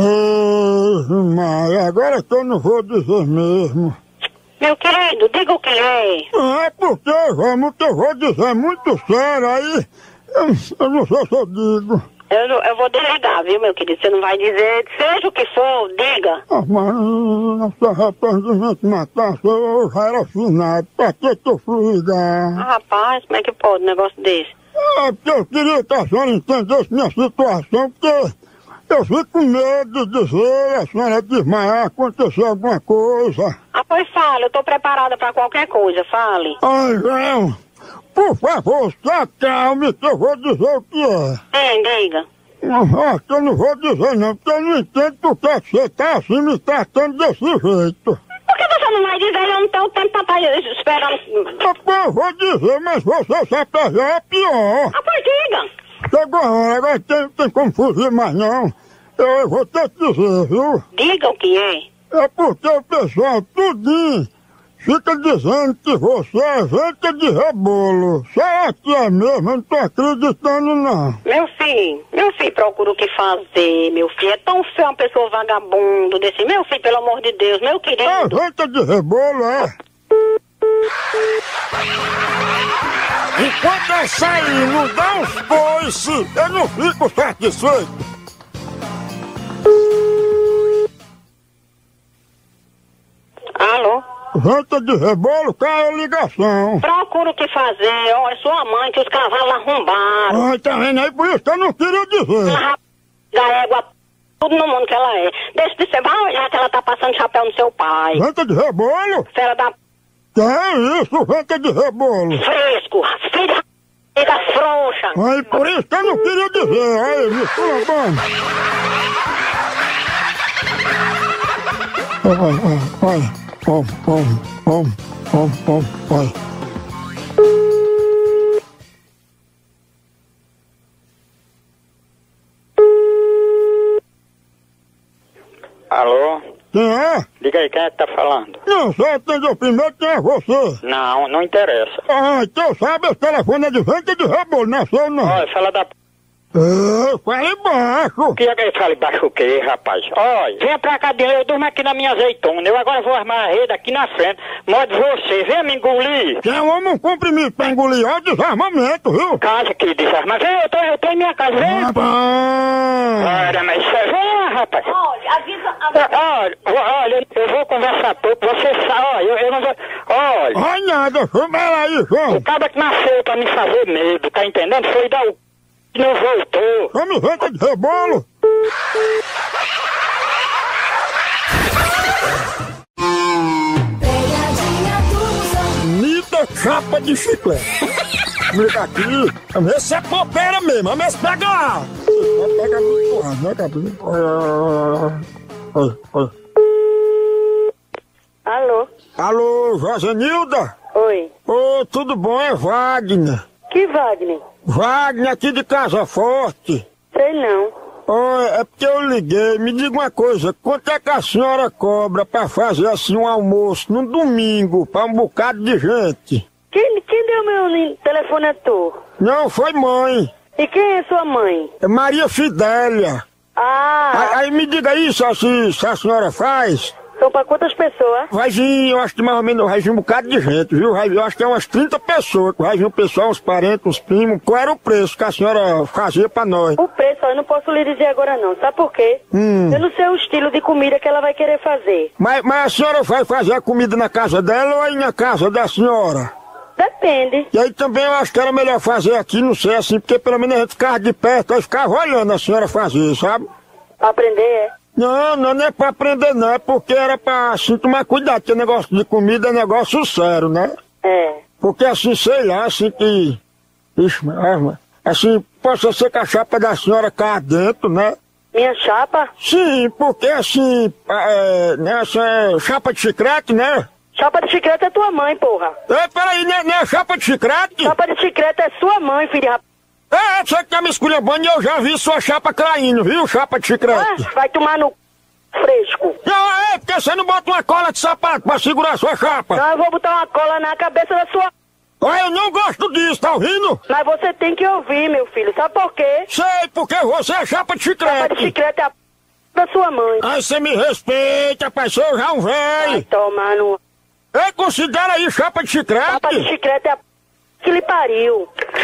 Ei, Maia, agora que eu não vou dizer mesmo. Meu querido, diga o que é. É porque, vamos, que eu vou dizer muito sério aí, eu, eu não sei se eu digo. Eu, não- eu vou desligar, viu, meu querido? Você não vai dizer, seja o que for, diga. Ah, mas se arrependimento matasse, eu já era finado, pra que que eu fui ligar? Ah, rapaz, como é que pode um negócio desse? É porque eu queria que a senhora entendesse minha situação, porque eu fico com medo de dizer, a senhora desmaiar, acontecer alguma coisa. Ah, pois fale, eu tô preparada pra qualquer coisa, fale. Ai, João, por favor, se acalme que eu vou dizer o que é. Hein, diga. Ah, que eu não vou dizer não, porque eu não entendo por que que você tá assim me tratando desse jeito. Por que você não vai dizer? Eu não tenho tempo pra estar esperando. Rapaz, eu vou dizer, mas você se apegar é pior. Ah, pois diga. Chegou a hora, agora tem, tem como fugir mais não. Eu vou ter que dizer, viu? Diga o que é. É porque o pessoal tudinho fica dizendo que você é venta de rebolo. Será que é mesmo? Eu não tô acreditando não. Meu filho, meu filho procura o que fazer, meu filho. É tão feio uma pessoa vagabundo desse. Meu filho, pelo amor de Deus, meu É querido. venta de rebolo, é? Enquanto eu sair não dá uns coice, eu não fico satisfeito. Alô? Venta de rebolo, caiu ligação. Procura o que fazer. Ó, é sua mãe que os cavalos arrombaram. Ai, tá vendo aí? Por isso que eu não queria dizer. Uma da égua, tudo no mundo que ela é. Deixa de ser, vai olhar que ela tá passando chapéu no seu pai. Venta de rebolo? Fera da Que é isso, venta de rebolo? fresco, filha da frouxa. Ai, por isso que eu não queria dizer. Aí, me fulambando. Ai, ai, ai. Om, om, om, om, om, ai. Alô? Quem é? Diga aí, quem é que tá falando? Não, só atendeu primeiro quem é você. Não, não interessa. Ah, então sabe, esse telefone é de venda de rebolo, não é seu não. Olha, fala da p... Ei, fale baixo. Que é que ele fala baixo o quê, rapaz? Olha, venha pra cá dentro, eu durmo aqui na minha azeitona. Eu agora vou armar a rede aqui na frente. Morde você, venha me engolir. Quem é homem um comprimido pra engolir, ó, desarmamento, viu? Casa que desarma. Vem, eu tô, eu tô em minha casa, vem. Rapaz. Olha, mas você vem, rapaz. Olha, avisa... avisa. Olha, olha, eu vou conversar pouco, você sabe, olha, eu, eu não vou... Olha... Olha nada, chama ela aí, João. O cara que nasceu pra me fazer medo, tá entendendo? Foi dar o... e não voltou. Camiseta de rebolo. Pegadinha do Moção. Nita chapa de chiclete. Liga aqui. Esse é popeira mesmo, vamos ver se pega lá. Pega muito lá, né, Gabriel? Olha, olha. Alô? Alô, Josenilda? Oi. Ô, tudo bom? É Wagner. Que Wagner? Wagner aqui de Casa Forte. Sei não. Oi, é porque eu liguei. Me diga uma coisa, quanto é que a senhora cobra pra fazer assim um almoço num domingo pra um bocado de gente? Quem, quem deu meu telefone a tu? Não, foi mãe. E quem é sua mãe? É Maria Fidélia. Ah, Aí, aí me diga aí só se, se a senhora faz. são pra quantas pessoas? Vai vir, eu acho que mais ou menos vai vir um bocado de gente, viu? Vai vir, eu acho que é umas trinta pessoas. Vai vir um pessoal, uns parentes, uns primos. Qual era o preço que a senhora fazia pra nós? O preço, eu não posso lhe dizer agora não. Sabe por quê? Hum. Eu não sei o estilo de comida que ela vai querer fazer. Mas, mas a senhora vai fazer a comida na casa dela ou aí na casa da senhora? Depende. E aí também eu acho que era melhor fazer aqui, não sei assim, porque pelo menos a gente ficava de perto, aí ficava olhando a senhora fazer, sabe? Pra aprender, é? Não, não, não é pra aprender não, é porque era pra assim tomar cuidado, porque negócio de comida é negócio sério, né? É. Porque assim, sei lá, assim que... Ixi, mas, assim, possa ser que a chapa da senhora caia dentro, né? Minha chapa? Sim, porque assim, é, né, essa é chapa de chiclete, né? Chapa de chiclete é tua mãe, porra. Ei, peraí, não é, não é chapa de chiclete? Chapa de chiclete é sua mãe, filho de rap... É, você que tá me esculhambando e eu já vi sua chapa caindo, viu, chapa de chiclete? Ah, vai tomar no fresco. Não, é, porque você não bota uma cola de sapato pra segurar sua chapa? Não, eu vou botar uma cola na cabeça da sua... Olha, eu não gosto disso, tá ouvindo? Mas você tem que ouvir, meu filho. Sabe por quê? Sei, porque você é chapa de Chapa de chiclete. chiclete é a p... da sua mãe. Aí você me respeita, rapaz, sou já um Vai velho. tomar no... Ei, considera aí chapa de chiclete? Chapa de chiclete é a p... que lhe pariu.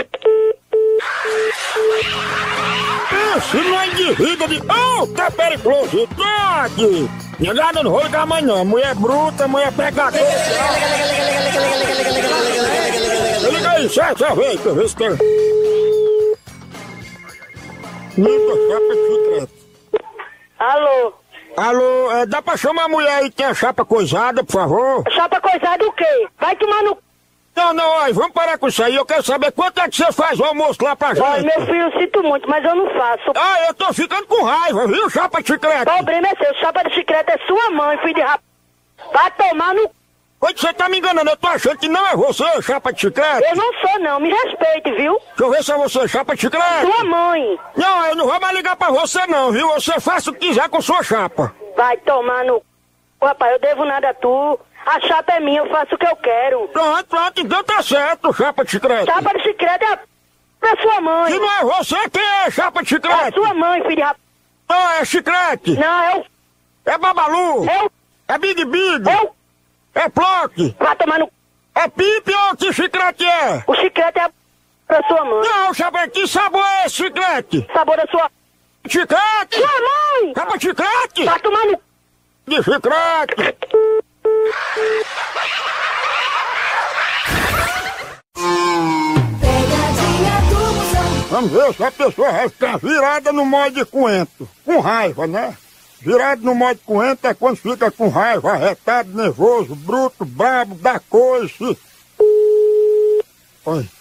Isso não é de vida de... Oh, que periculosidade! Negada, não vou ligar amanhã, não. Mulher bruta, mulher pegadora. Liga aí, certo? Já vem, deixa eu ver se tem... Nita, chapa de chiclete. Alô? Alô, é, dá pra chamar a mulher aí que tem a chapa coisada, por favor? Chapa coisada o quê? Vai tomar no... Não, não, olha, vamos parar com isso aí. Eu quero saber quanto é que você faz o almoço lá pra gente. Olha, meu filho, eu sinto muito, mas eu não faço. Ah, eu tô ficando com raiva, viu, chapa de chiclete? O problema é seu. Chapa de chiclete é sua mãe, filho de rap... Vai tomar no... Oi, você tá me enganando, eu tô achando que não é você, chapa de chiclete. Eu não sou, não. Me respeite, viu? Deixa eu ver se é você, chapa de chiclete. Sua mãe. Não, eu não vou mais ligar pra você não, viu? Você faça o que quiser com sua chapa. Vai tomar no... Rapaz, eu devo nada a tu. A chapa é minha, eu faço o que eu quero. Pronto, pronto, então tá certo, chapa de chiclete. Chapa de chiclete é a p... da sua mãe. Se não é você, quem é chapa de É a chiclete? sua mãe, filho de rap... Não, é chiclete. Não, é o... É babalu. É o... É big big. É o... É ploque. Vai tomar no... É pipe ou que chiclete é? O chiclete é a p... da sua mãe. Não, chapa, que sabor é esse chiclete? Sabor da sua... Chiclete? Sua mãe! Chapa de chiclete? Vai tomar no... De chiclete. Pegadinha do Moção. Vamos ver se a pessoa vai ficar virada no modo de coentro. Com raiva, né? Virado no modo de coentro é quando fica com raiva, arretado, nervoso, bruto, brabo, da coice. Oi.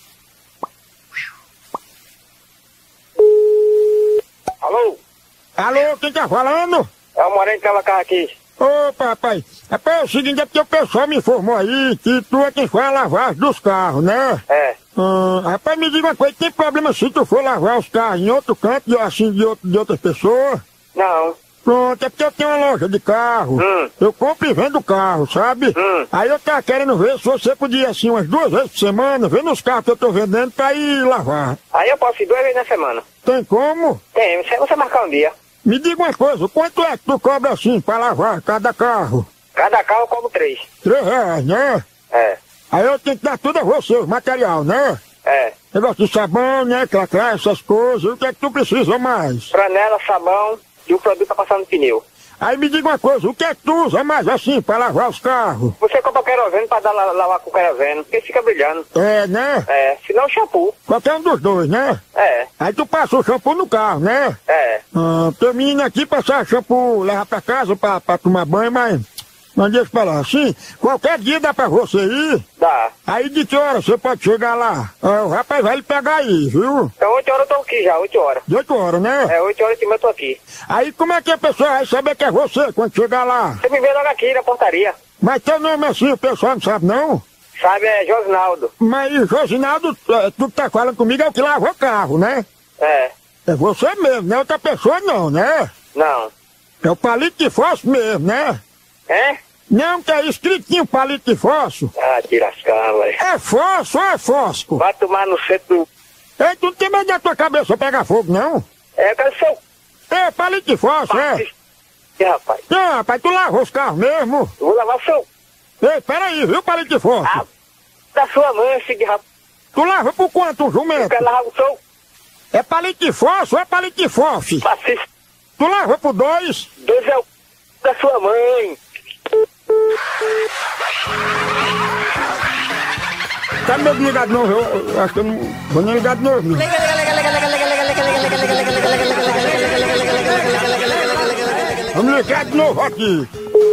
Alô? Alô, quem tá falando? É o Moreno que ela carro aqui. Ô, papai. Rapaz, é o seguinte, é porque o pessoal me informou aí que tu é quem faz a lavagem dos carros, né? É. Ah, rapaz, me diga uma coisa, tem problema se tu for lavar os carros em outro canto, de- assim, de, outro, de outras pessoas? Não. Pronto, é porque eu tenho uma loja de carro. Hum. Eu compro e vendo carro, sabe? Hum. Aí eu tava querendo ver se você podia, assim, umas duas vezes por semana, ver nos carros que eu tô vendendo pra ir lavar. Aí eu posso ir duas vezes na semana. Tem como? Tem, você, você marcar um dia. Me diga uma coisa, quanto é que tu cobra assim pra lavar cada carro? Cada carro eu cobro três. Três reais, né? É. Aí eu tenho que dar tudo a você, o material, né? É. Negócio de sabão, né? Cracrá, essas coisas. O que é que tu precisa mais? Franela, sabão e o produto pra passar no pneu. Aí me diga uma coisa, o que é que tu usa mais assim pra lavar os carros? Você compra querosene pra dar, la- lavar com querosene, porque fica brilhando. É, né? É, se não shampoo. Qualquer um dos dois, né? É. Aí tu passa o shampoo no carro, né? É. Ah, tem menino aqui passar shampoo, levar pra casa pra, pra tomar banho, mas... Não deixa pra lá. Sim, qualquer dia dá pra você ir. Dá. Aí de que hora você pode chegar lá? Ah, o rapaz vai lhe pegar aí, viu? Então oito horas eu tô aqui já, oito horas. De oito horas, né? É, oito horas e meia eu tô aqui. Aí como é que a pessoa vai saber que é você quando chegar lá? Você me vê logo aqui na portaria. Mas teu nome assim, o pessoal não sabe não? Sabe, é Josinaldo. Mas Josinaldo, é, tu que tá falando comigo é o que lava o carro, né? É. É você mesmo, não é outra pessoa não, né? Não. É o palito de fósforo mesmo, né? É? Não, que é escritinho palito de fósforo. Ah, tira as caras. É fósforo ou é fósforo? Vai tomar no centro do... Ei, tu não tem medo da tua cabeça pegar fogo, não? É, eu quero seu... É, palito de fósforo, é? E, rapaz? Não, rapaz, tu lavou os carros mesmo? Eu vou lavar o seu... Ei, peraí, viu, palito de fósforo? Ah, da sua mãe, filho de rapaz. Tu lava por quanto, Eu jumento? quero lavar o seu... É palito de fósforo ou é palito de fósforo? Fascista. Tu lava por dois? Dois é o... da sua mãe. Tá meio ligado não, eu, eu acho que eu não vou nem ligar de novo. Não. Vamos ligar de novo aqui.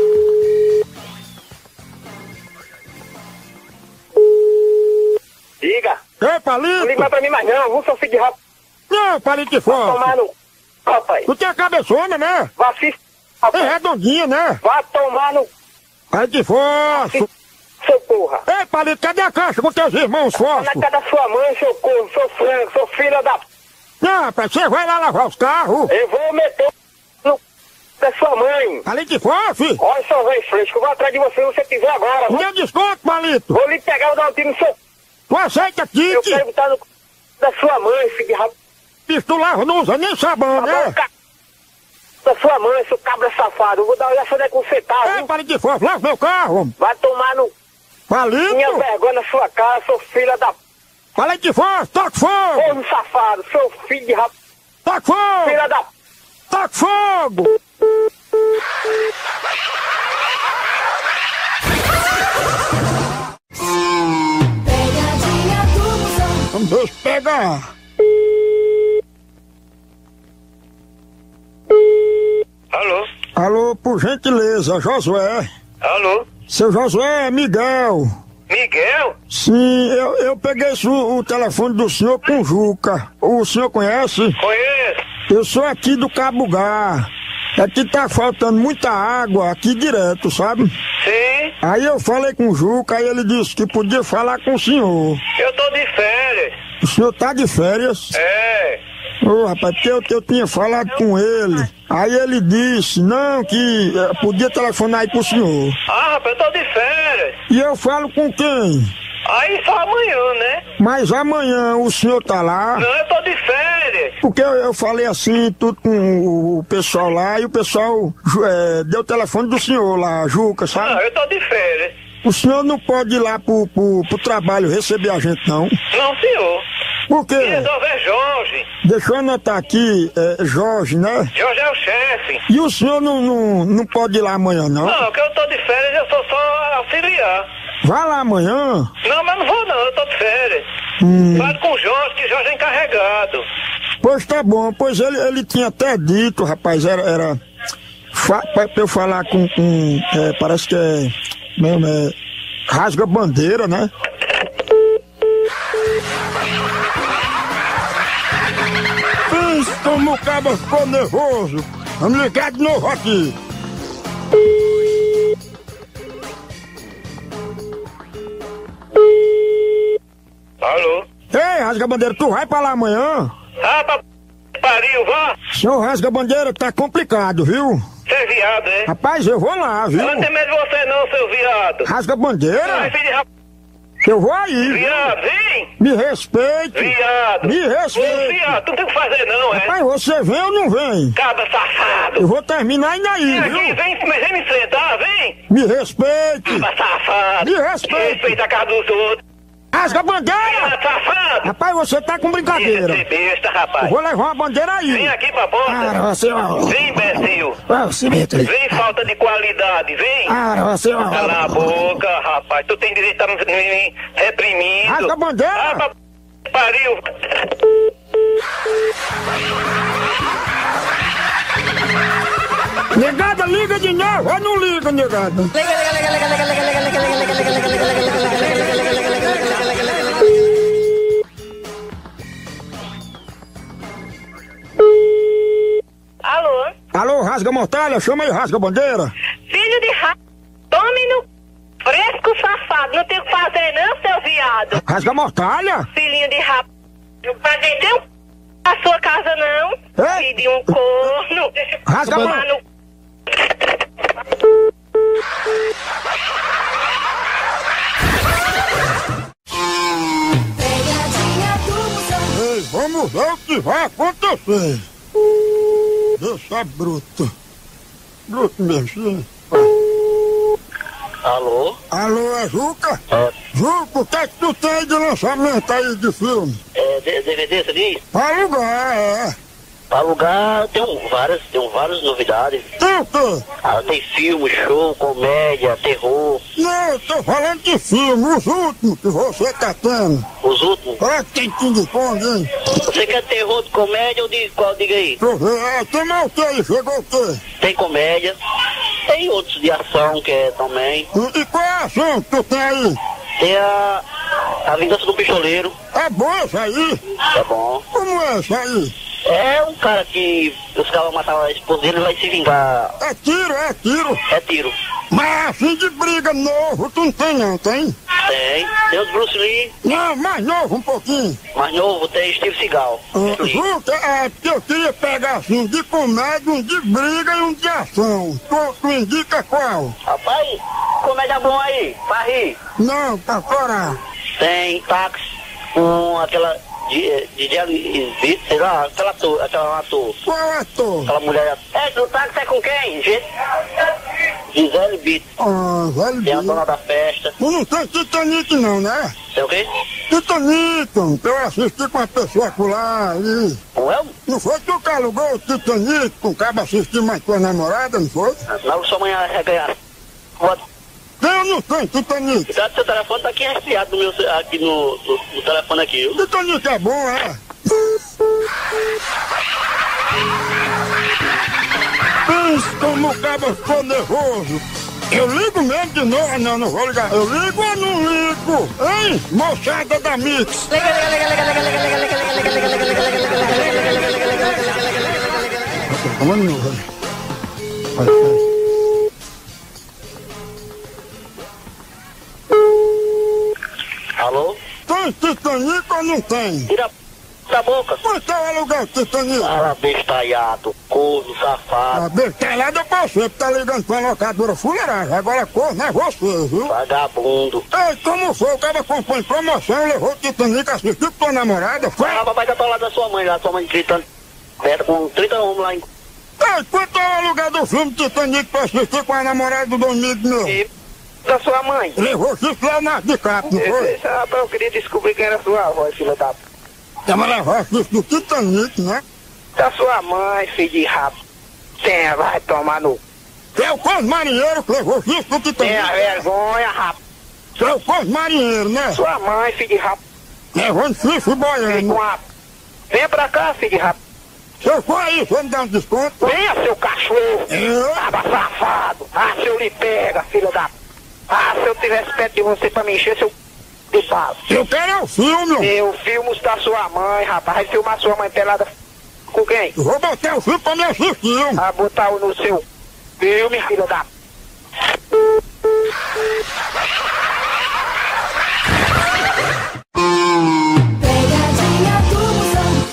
Diga. Ei, Não liga palito? mais pra mim mais não, viu, seu filho de rapaz? Não, palito de Vai tomar fósforo. no... Rapaz. Tu tem a cabeçona, né? Fascista. É Rapaz. redondinha, né? Vai tomar no... Palito de fósforo. Seu porra. Ei, palito, cadê a caixa com teus irmãos Na fósforo? casa da sua mãe, seu corno, seu frango, seu filho da... Não, rapaz, você vai lá lavar os carros. Eu vou meter no... da sua mãe. Palito de fósforo. Olha seu velho fresco, eu vou atrás de você se você quiser agora. Me Vou, dê desconto, palito. vou lhe pegar, vou dar um tiro no seu... Tu aceita Eu kit? quero botar no... da sua mãe, filho de rapaz. Bicho, tu lava, não usa nem sabão, né? Da sua mãe, seu cabra safado. Eu vou dar uma olhada onde é que você tá, Ei, viu? palito de fósforo, lava meu carro, homem. Vai tomar no... Palito? Minha vergonha na sua cara, seu filho da... Palito de fósforo, toque fogo. Porra, safado, seu filho de rapaz. Toque fogo. Filha da... Toque fogo. Pegadinha do Moção. Vamos ver se pega. Alô? Alô, por gentileza, Josué. Alô? Seu Josué, é Miguel. Miguel? Sim, eu, eu peguei o, o telefone do senhor com Juca. O senhor conhece? Conheço. Eu sou aqui do Cabugá. Aqui tá faltando muita água, aqui direto, sabe? Sim, Aí eu falei com o Juca, aí ele disse que podia falar com o senhor. eu tô de férias. O senhor tá de férias? É. Ô, rapaz, porque eu, eu tinha falado com ele. Aí ele disse, não, que eh, podia telefonar aí pro senhor. Ah, rapaz, eu tô de férias. E eu falo com quem? Aí só amanhã, né? Mas amanhã o senhor tá lá? Não, eu tô de férias. Porque eu, eu falei assim, tudo com o pessoal lá, e o pessoal eh, deu o telefone do senhor lá, Juca, Não, sabe? eu tô de férias. O senhor não pode ir lá pro, pro, pro trabalho receber a gente, não. Não, senhor. Por quê? Quem resolve é Jorge. Deixa eu anotar aqui, eh, Jorge, né? Jorge é o chefe. E o senhor não, não, não pode ir lá amanhã, não? Não, que eu tô de férias, eu sou só auxiliar. Vai lá amanhã. Não, mas não vou não, eu tô de férias. Hum. Fale com o Jorge, que Jorge é encarregado. Pois tá bom, pois ele, ele tinha até dito, rapaz, era, era fa, pra, pra eu falar com, com é, parece que é, mesmo, é, rasga bandeira, né? Pensa como o cabo ficou nervoso. Vamos ligar de novo aqui. Alô? Ei, rasga bandeira, tu vai pra lá amanhã? Ah, pra pariu, vá. Senhor rasga bandeira, tá complicado, viu? Você é viado, é? Rapaz, eu vou lá, viu? Eu não tenho medo de você não, seu viado. Rasga Ai, bandeira? filho de rap... Eu vou aí. Viado, vem! Me respeite. Viado! Me Ô, respeite. viado, tu não tem o que fazer não, é? Rapaz, você vem ou não vem? Cabra safado! Eu vou terminar ainda aí, Vem aqui, viu? vem, mas vem me enfrentar, vem! Me respeite. Cabra safado! Me respeite. Respeita a casa dos outros! Rasga a bandeira. Cabra safado! Rapaz, você tá com brincadeira. Esse besta, Eu rapaz! vou levar uma bandeira aí. Vem aqui pra porta! Ah, você, ó. Vem, imbecil! Ah, se meta aí. Vem, falta de qualidade, vem! Ah, você, ó. Cala a boca, rapaz! Tu tem direito a me me reprimindo! Rasga a bandeira. Ah, pra p... pariu! Negada, liga de novo. Ou não liga, negada? Alô? Alô, rasga a mortalha. Chama aí, rasga a bandeira. Filho de ra... Tome no fresco safado. Não tem o que fazer não, seu viado. Rasga a mortalha. Filhinho de rap... Não tem um na sua casa não. É? Filho de um corno. Rasga a Tomar bandeira. no... Pegadinha do Moção. Ei, vamos ver o que vai acontecer. Deixa bruto. Bruto mesmo, sim. Alô? Alô, é Juca? É, Juca, o que é que tu tem de lançamento aí de filme? é D- DVD, você diz? Pra alugar, é. Pra alugar, tem um, várias, tem várias novidades. Tem o quê? Ah, tem filme, show, comédia, terror. Não, eu tô falando de filme, os últimos que você tá tendo. Os últimos. Olha que tem King Kong, hein? Você quer terror de comédia ou de qual? Diga aí. Deixa eu ver, é, tem mais o que aí? Chegou o quê? Tem comédia. Tem outros de ação que é também. E, e qual é a ação que tu tem aí? Tem a. A Vingança do Pistoleiro. É bom isso aí? É bom. Como é isso aí? É um cara que os caras mataram a esposa dele e vai se vingar. É tiro, é tiro. É tiro. Mas assim de briga novo, tu não tem não, tem? Tem. Tem os Bruce Lee. Não, mais novo um pouquinho. Mais novo tem Steve Seagal. Uh, Juca, é porque eu queria pegar assim de comédia, um de briga e um de ação. Tu, tu indica qual? Rapaz, comédia bom aí, pra rir. Não, pra fora. Tem táxi com aquela de de Jelly Beat, sei lá, aquela ator, aquela ator. Qual ator? Aquela mulher. É, do táxi é com quem? Ge- Gisele Beat. Ah, velho. Tem a dona da festa. Tu não tem Titanic não, né? Tem o quê? Titanic, que eu assisti com uma pessoa lá e... Com eu? Não foi tu que alugou o Titanic com o cabo assistindo mais tua namorada, não foi? Não, sua mãe é ganhar. Tem ou não tem Titanic? Cuidado, seu telefone tá aqui resfriado no meu, ce- aqui no, no, no telefone aqui, viu? Titanic é bom, é? Pensa como o cabo ficou nervoso. Eu ligo mesmo de novo? Não, não vou ligar. Eu ligo ou não ligo? Hein, moçada da Mix? Vamos de novo, vai. Alô? Tem Titanic ou não tem? Tira a p da boca. Quanto é o aluguel do Titanic? Fala, bestalhado, corno, safado, Ah, bestalhada é você que tá ligando pra locadora fuleiragem. Agora corno é você, viu? vagabundo. Ei, como foi? O cara acompanha promoção, levou o Titanic, assistiu com tua namorada, foi? Ah, papai tá do lado da sua mãe lá, sua mãe gritando. Perto com trinta homens lá em. Ei, quanto é o aluguel do filme Titanic pra assistir com a namorada do Domingo meu? E da sua mãe? Levou o Leonardo DiCaprio, não foi? Esse, rapaz, eu queria descobrir quem era sua avó, filha da p. Ela levou assistir do Titanic, né? Da sua mãe, filho de rap. Tenha, vai tomar no... É o Corno Marinheiro que levou isso do Titanic. Tenha vergonha, rap. É o Corno Marinheiro, né? Sua mãe, filho de rap. Levando xixi Filho boiando. com a... Venha pra cá, filho de rap. Se eu for aí, você me dá um desconto? Venha, seu cachorro. Eu? Tava safado. Ah, se eu lhe pega, filho da... Ah, se eu tivesse perto de você pra me encher, seu... de bala. Eu quero é o filme. Eu filmo da sua mãe, rapaz. Vai filmar sua mãe pelada com quem? Eu vou botar o filme pra me assistir. Ah, botar o no seu filme, filho da... Pegadinha do Moção.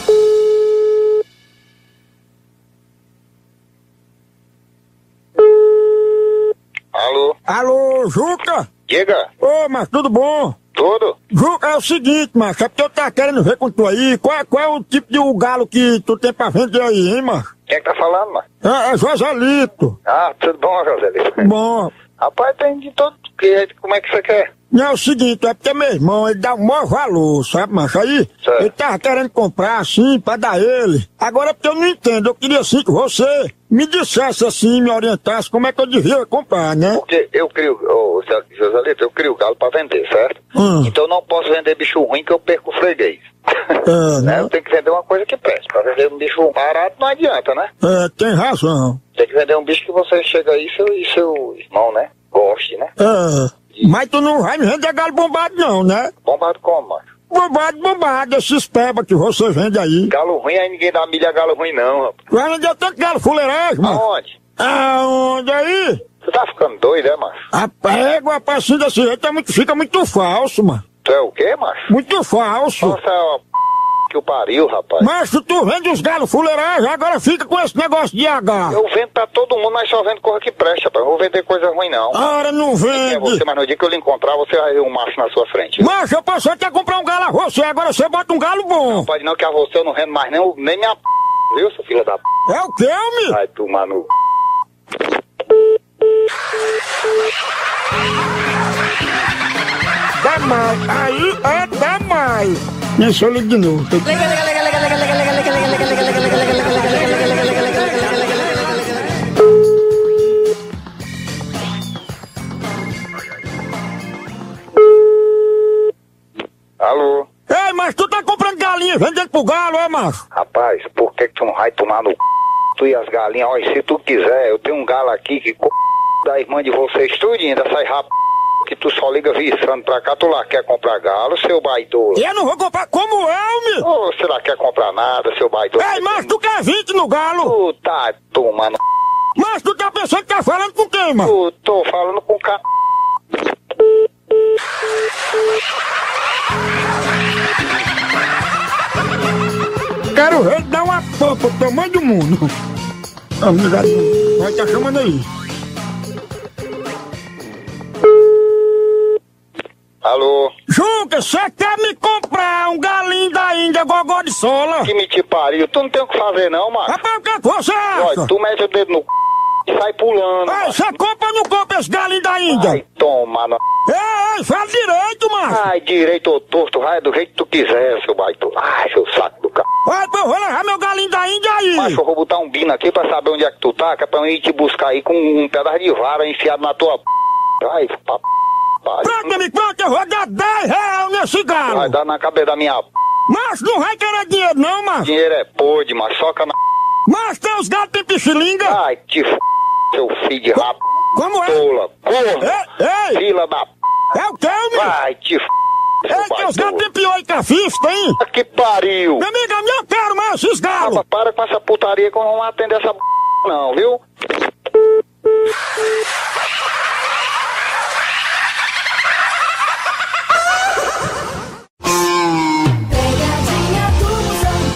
Alô? Alô, Juca? Diga. Ô, mas tudo bom? Tudo? Ju, é o seguinte, macho, é porque eu tava querendo ver com tu aí, qual, é- qual é o tipo de galo que tu tem pra vender aí, hein, macho? Quem é que tá falando, mano? É, é Joselito. Ah, tudo bom, Joselito? Bom, Rapaz, tem de todo jeito. Como é que você quer? não é o seguinte, é porque meu irmão, ele dá o maior valor, sabe, macho? Aí, Certo. ele tava querendo comprar assim, pra dar ele. Agora, porque eu não entendo, eu queria assim que você me dissesse assim, me orientasse como é que eu devia comprar, né? Porque eu crio, ô, Joselito, eu crio galo pra vender, certo? Hum. Então eu não posso vender bicho ruim que eu perco o freguês. É, né? né? Eu tenho que vender uma coisa que preste. Pra vender um bicho barato não adianta, né? É, tem razão. Tem que vender um bicho que você chega aí seu, e seu irmão, né? Goste, né? É, mas tu não vai me vender galo bombado não, né? Bombado como, macho? Bombado, bombado, esses peba que você vende aí. Galo ruim, aí ninguém dá milha galo ruim não, rapaz. Vai vender tanto galo fuleiragem, mano. Aonde? Aonde aí? Você tá ficando doido, é, macho? A pégua, rapaz, assim desse jeito é muito, fica muito falso, mano. Tu é o quê, macho? Muito falso. Nossa, é uma p... que o pariu, rapaz. Mas se tu vende os galos fuleiragem, agora fica com esse negócio de H. Eu vendo pra todo mundo, mas só vendo coisa que presta, rapaz. Eu vou vender coisa ruim, não. Ora, não Quem é vende. você, mas no dia que eu lhe encontrar, você vai ver um macho na sua frente. Mas eu posso até comprar um galo a você, agora você bota um galo bom. Não pode não, que a você eu não rendo mais nem, nem minha p... Viu, seu filho da p... É o que, homem? Vai tomar no... Dá mais. Aí é dá mais. Deixa eu ligar de novo. Alô? Ei, mas tu tá comprando galinha vendendo pro galo, é, macho? Rapaz, por que que tu não vai tomar no c... tu e as galinhas? Olha, se tu quiser, eu tenho um galo aqui que c... da irmã de vocês tudinho, dessas rap... que tu só liga viçando pra cá, tu lá quer comprar galo, seu baitola? Eu não vou comprar como eu, meu. Ô, você lá quer comprar nada, seu baitola? Ei, mas tu quer vinte no galo? Tu tá tomando... Mas tu tá pensando que tá falando com quem, mano? Tu tô falando com o c... Quero ver ele dar uma pampa do tamanho do mundo. Amiga, vai tá chamando aí. Alô? Juca, você quer me comprar um galinho da Índia gogó de sola? Que me te pariu, tu não tem o que fazer não, macho. Rapaz, o que é que você acha? Olha, tu mete o dedo no c... e sai pulando. Ei, você compra ou não compra esse galinho da Índia? Ai, toma, no... Ei, ei, fala direito, mano. Ai, direito ou torto, vai do jeito que tu quiser, seu baito. Ai, seu saco do c... Vai, eu vou levar meu galinho da Índia aí. Macho, eu vou botar um bino aqui pra saber onde é que tu tá, que é pra eu ir te buscar aí com um pedaço de vara enfiado na tua p... Ai, pa... Pronto, amigo, pronto, eu vou dar dez reais nesse galo. Vai dar na cabeça da minha p... Mas não vai querer dinheiro não, mano. Dinheiro é podre, mas soca na... Mas tem os gatos tem pichilinga. Ai, te f... seu filho de rap... Como é? Tola, corno, Ei, ei. fila da p... É o que, meu? Vai, te f... seu Ei, tem os gatos baitola. tem pior e cafista, hein? Ah, que pariu! Meu amigo, eu não quero mais esses galos. Rapaz, para com essa putaria que eu não vou atender essa p... não, viu? Pegadinha do Moção.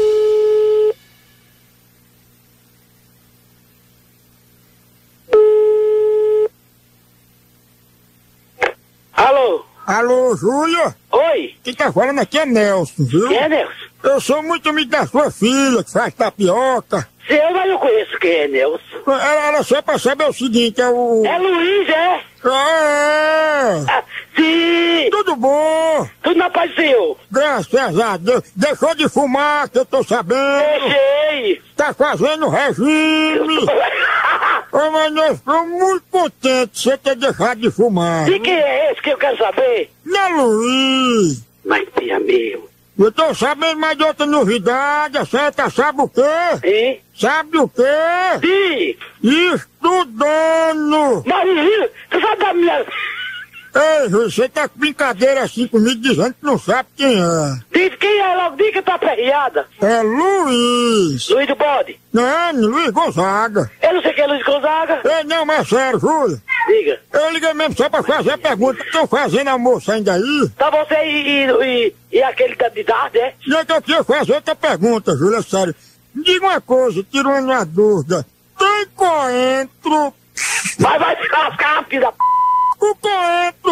Alô? Alô, Júlia? Oi? Quem tá falando aqui é Nelson, viu? Quem é Nelson? Eu sou muito amigo da sua filha, que faz tapioca. Se eu mas não conheço quem é Nelson. Ela, ela só pra saber o seguinte, é o... É Luiz, é? É! Ah, sim! Tudo bom? Tudo na paz do Senhor. Graças a Deus. Deixou de fumar, que eu tô sabendo. Deixei! Tá fazendo regime. Ô, mas nós ficamos muito contentes de você ter deixado de fumar. E quem é esse que eu quero saber? Não é Luiz. Mas, tia meu. Eu tô sabendo mais de outra novidade, a senhora sabe o quê? Hein? Sabe o quê? Sim! Estudando! Mas, tu sabe da minha... Ei, você tá com brincadeira assim comigo dizendo que não sabe quem é. Diz quem é logo, diga que tá perreada. É Luiz. Luiz do Bode. Não, Luiz Gonzaga. Eu não sei quem é Luiz Gonzaga. Ei, não, mas sério, Júlia. Diga. Eu liguei mesmo só pra fazer a pergunta. Estão fazendo almoço ainda aí? Tá você e, e, e, e aquele da de tarde, é? E é que eu queria fazer outra pergunta, Júlia, sério. Me diga uma coisa, tirando uma dúvida. Tem coentro? Vai, vai se lascar, filho da p... O coentro tá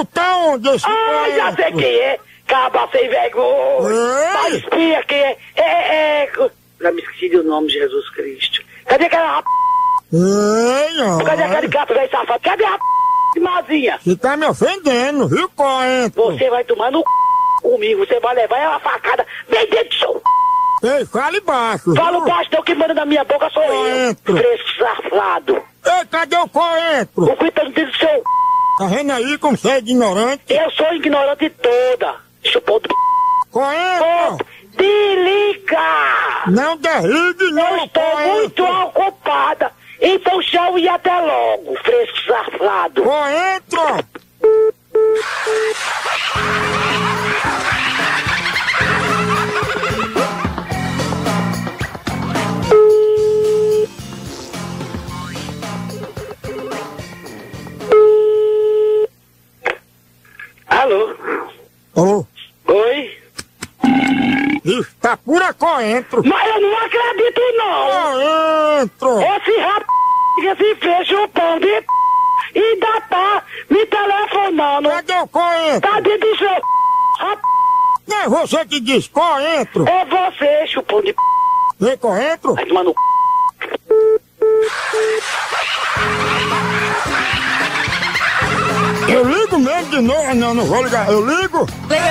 onde esse Ah, já sei coentro? quem é. Caba sem vergonha. Ei. Tá espia quem é. É, é... Já me esqueci do nome de Jesus Cristo. Cadê aquela rap... Ei, ó. Cadê aquele gato velho safado? Cadê a rap... de Mazinha? Você tá me ofendendo, viu, coentro? Você vai tomar no c... comigo. Você vai levar uma facada bem dentro do seu... Ei, fale baixo. Fala o viu? pastor que manda na minha boca sou eu. Coentro. Fresco safado. Ei, cadê o coentro? O que tá dentro do seu... Tá vendo aí como você é ignorante? Eu sou ignorante toda. Chupou do... Coentro! Desliga! Não desligue, não, Eu estou coentro. muito ocupada. Então tchau e até logo, fresco safado. Coentro! Alô? Ô, Oi? está pura coentro. Mas eu não acredito não. Coentro! Esse rapaz que se fez o pão de p... e ainda tá me telefonando. Cadê o coentro? Tá dentro do seu rapaz. Não é você que diz coentro? É você, chupão de p... Vem, coentro? Vai tomar no c... Eu ligo mesmo de novo. Não, não vou ligar. Eu ligo?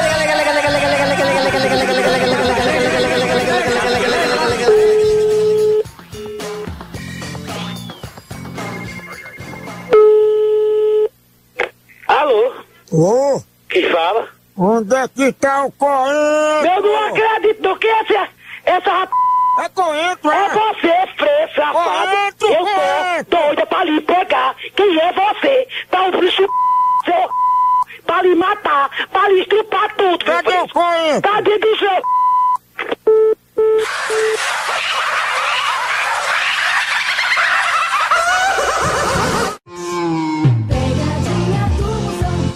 Alô? Ô, Quem fala? onde é que tá o coentro? Eu não acredito que essa, essa rap... É coentro, É é? você, fresco, safado. Coentro, Eu coentro. tô doida pra lhe pegar. Quem é você? Tá um bicho seu... pra lhe matar, pra lhe estrupar tudo. Cadê meu o coentro? Tá dentro do seu... Pegadinha do Moção.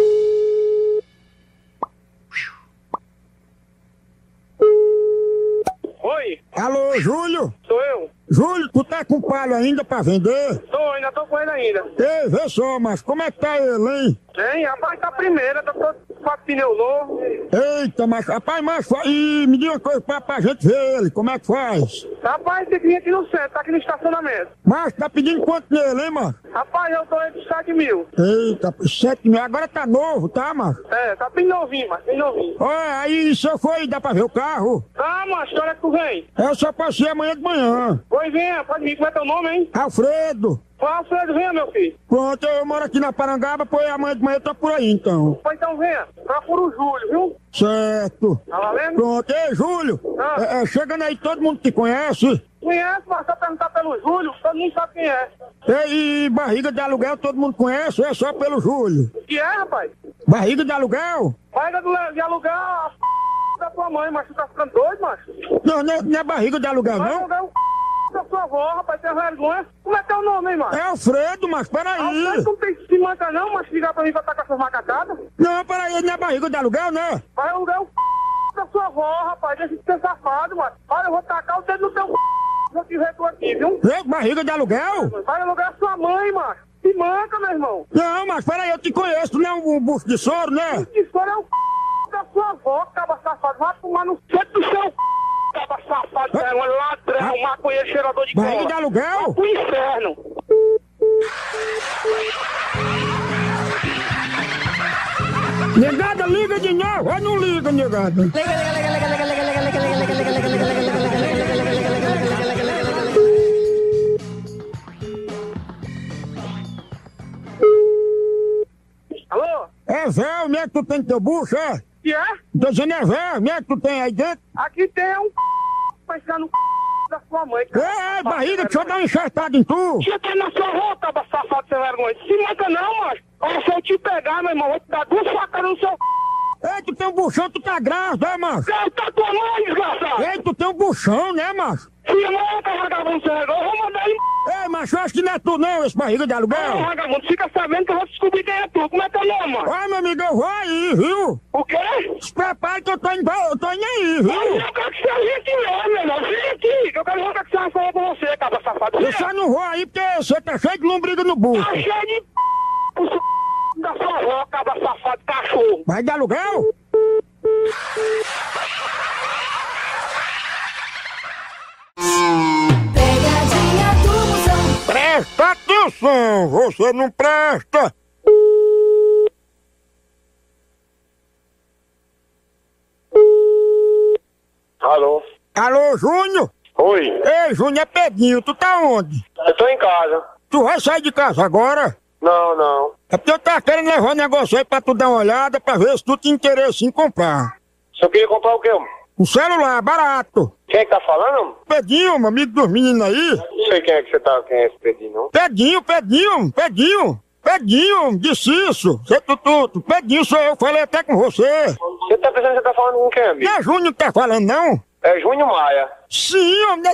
Oi, Alô, Júlio? sou eu. Júlio, tu tá com palho ainda pra vender? Tô, ainda tô com ele ainda. Ei, vê só, mas como é que tá ele, hein? Hein, rapaz, tá primeira, tô com quatro pneus novos. Eita, mas rapaz, mas fa- e me diga uma coisa pra, pra gente ver ele, como é que faz? Rapaz, tem que vir aqui no centro, tá aqui no estacionamento. Mas tá pedindo quanto nele, hein, mano? Rapaz, eu tô entre sete mil. Eita, sete mil, agora tá novo, tá, mano? É, tá bem novinho, mas bem novinho. Olha, aí se eu for aí, dá pra ver o carro? Tá, macho, que hora que tu vem? Eu só passei amanhã de manhã. Pois venha, pode vir, como é teu nome, hein? Alfredo. Ô, Alfredo, venha, meu filho. Pronto, eu moro aqui na Parangaba, pois amanhã de manhã eu tô por aí, então. Pois então venha, procura o Júlio, viu? Certo. Tá valendo? Pronto, ei, Júlio. Ah. É, é, chegando aí, todo mundo te conhece. Conhece, mas só perguntar pelo Júlio, todo mundo sabe quem é. Ei, e barriga de aluguel todo mundo conhece, ou é só pelo Júlio? O que é, rapaz? Barriga de aluguel? Paga do- de alugar a p... da tua mãe, mas tu tá ficando doido, macho? Não, não é, não é barriga de aluguel, Vai não? alugar o p... da sua avó, rapaz, tem vergonha. Como é teu nome, hein, macho? É Alfredo, mas Alfredo, peraí. tu não tem se manca não, mas ligar pra mim pra estar com essas macacadas. Não, peraí, não é barriga de aluguel, né? Vai alugar o p... da sua avó, rapaz, deixa de ser safado, mano. Olha, eu vou tacar o dedo no teu p... se eu tiver tu aqui, viu? É barriga de aluguel? Vai alugar a sua mãe, macho. Se manca, meu irmão. Não, mas peraí, eu te conheço, tu não é um bucho de soro, né? Que história é o p... da sua avó, caba safado. Vai tomar no centro do seu p... caba safado, é um ladrão, maconheiro, cheirador de Barriga cola. de aluguel? Vai pro inferno. Negada, liga de novo, ou não liga, negada? Alô? É véu, né, que tu tem teu bucho, é? Que é? Tô dizendo é véu, né, que tu tem aí dentro? Aqui tem um p... pra enfiar no p... da sua mãe. Ei, barriga, deixa eu dar uma enxertada em tu. Tinha que ir na sua rua, caba safado, sem vergonha. Se manca não, macho. Olha, se eu te pegar, meu irmão, vou te dar duas facadas no seu p... Ei, tu tem um buchão, tu tá grávida, é, macho? Não, tá tua mãe, desgraçado. Ei, tu tem um buchão, né, macho? Se não, tá vagabundo, sem vergonha, eu vou mandar ele... Ei, macho, eu acho que não é tu não, esse barriga de Ô, aluguel. vagabundo, fica sabendo que eu vou descobrir quem é tu. Como é teu nome, mano? Ai, meu amigo, eu vou aí, viu? O quê? Se prepare que eu tô indo, eu tô indo aí, Aí viu? eu quero que você venha aqui mesmo, meu irmão. Vem aqui, que eu quero jogar que você vai falar com você, caba safado. Eu só não vou aí porque você tá cheio de lombriga no bucho. Tá cheio de p... da sua avó, caba safado cachorro. Vai de aluguel? Pegadinha do Moção. Presta atenção, você não presta. Alô? Alô, Júnior? Oi, Ei, Júnior, é Pedrinho, tu tá onde? eu tô em casa. Tu vai sair de casa agora? Não, não. É porque eu tava querendo levar um negócio aí pra tu dar uma olhada, pra ver se tu tem interesse em comprar. Só queria comprar o quê? Um celular, barato. Quem é que tá falando? Pedinho, meu amigo dos meninos aí. Não sei quem é que você tá, quem é esse Pedrinho, não. Pedinho, Pedinho, Pedinho. Pedinho, disse isso. Você, tu, tu, tu, Pedinho sou eu, falei até com você. Você tá pensando que você tá falando com quem, amigo? Não é Júnior que tá falando, não? É Júnior Maia. Sim, homem, né?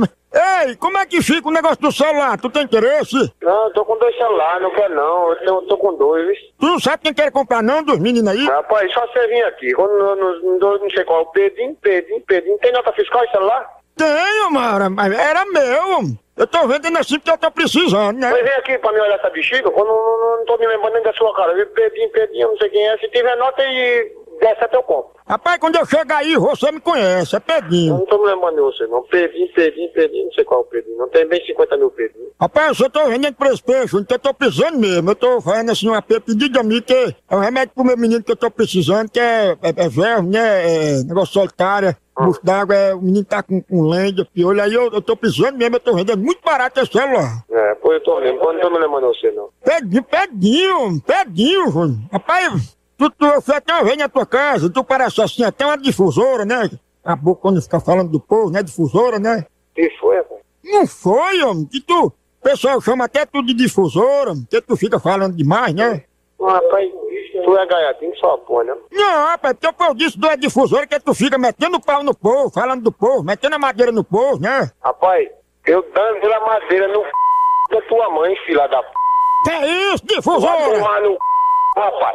Ei, como é que fica o negócio do celular? Tu tem interesse? Não, eu tô com dois celulares, não quero não. Eu tô, tô com dois, viu? Tu não sabe quem quer comprar não, dos meninos aí? Rapaz, só você vir aqui. Quando não, não, não, não sei qual, Pedrinho, Pedrinho, Pedrinho. Tem nota fiscal esse celular? Tenho, Mara, mas era meu, homem. Eu tô vendendo assim porque eu tô precisando, né? Mas vem aqui pra me olhar essa bexiga, quando não, não, não tô me lembrando nem da sua cara. Viu? Pedrinho, Pedrinho, não sei quem é. Se tiver nota e der certo eu compro. Rapaz, quando eu chegar aí, você me conhece, é Eu Pedinho. não tô me lembrando de você, não. Pedrinho, Pedrinho, Pedrinho, não sei qual é o Pedrinho. Não tem bem cinquenta mil Pedrinho. Rapaz, eu tô vendendo por esse preço, então eu tô precisando mesmo. Eu tô fazendo assim uma pedido de mim que é um remédio pro meu menino que eu tô precisando, que é, é, é verme, né? É negócio solitário, bucho d'água, é, o menino tá com, com lenda, piolho. Aí eu, eu tô precisando mesmo, eu tô vendendo muito barato esse celular. É, pô, eu tô lembrando, não tô me lembrando de você, não. Pedinho, Pedinho, Pedinho, Júnior. Rapaz, tu, tu, eu fui até uma vez na tua casa, tu parece assim, até uma difusora, né? A boca quando fica falando do povo, né? Difusora, né? Que foi, rapaz? Não foi, homem, que tu... O pessoal chama até tu de difusora, porque tu fica falando demais, né? Não, rapaz, tu é gaiatinho só põe, né? Não, rapaz, porque o povo disse do é difusora que tu fica metendo o pau no povo, falando do povo, metendo a madeira no povo, né? Rapaz, eu dando pela madeira no c... da tua mãe, filha da p... Que é isso, Vai difusora? tomar no c... rapaz.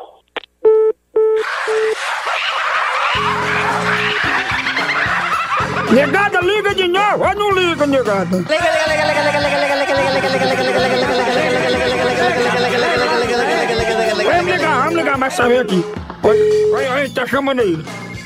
Negada, liga de novo, ou não liga, negada? Vamos ligar, vamos ligar mais saber aqui. Olha, olha, olha, tá chamando aí.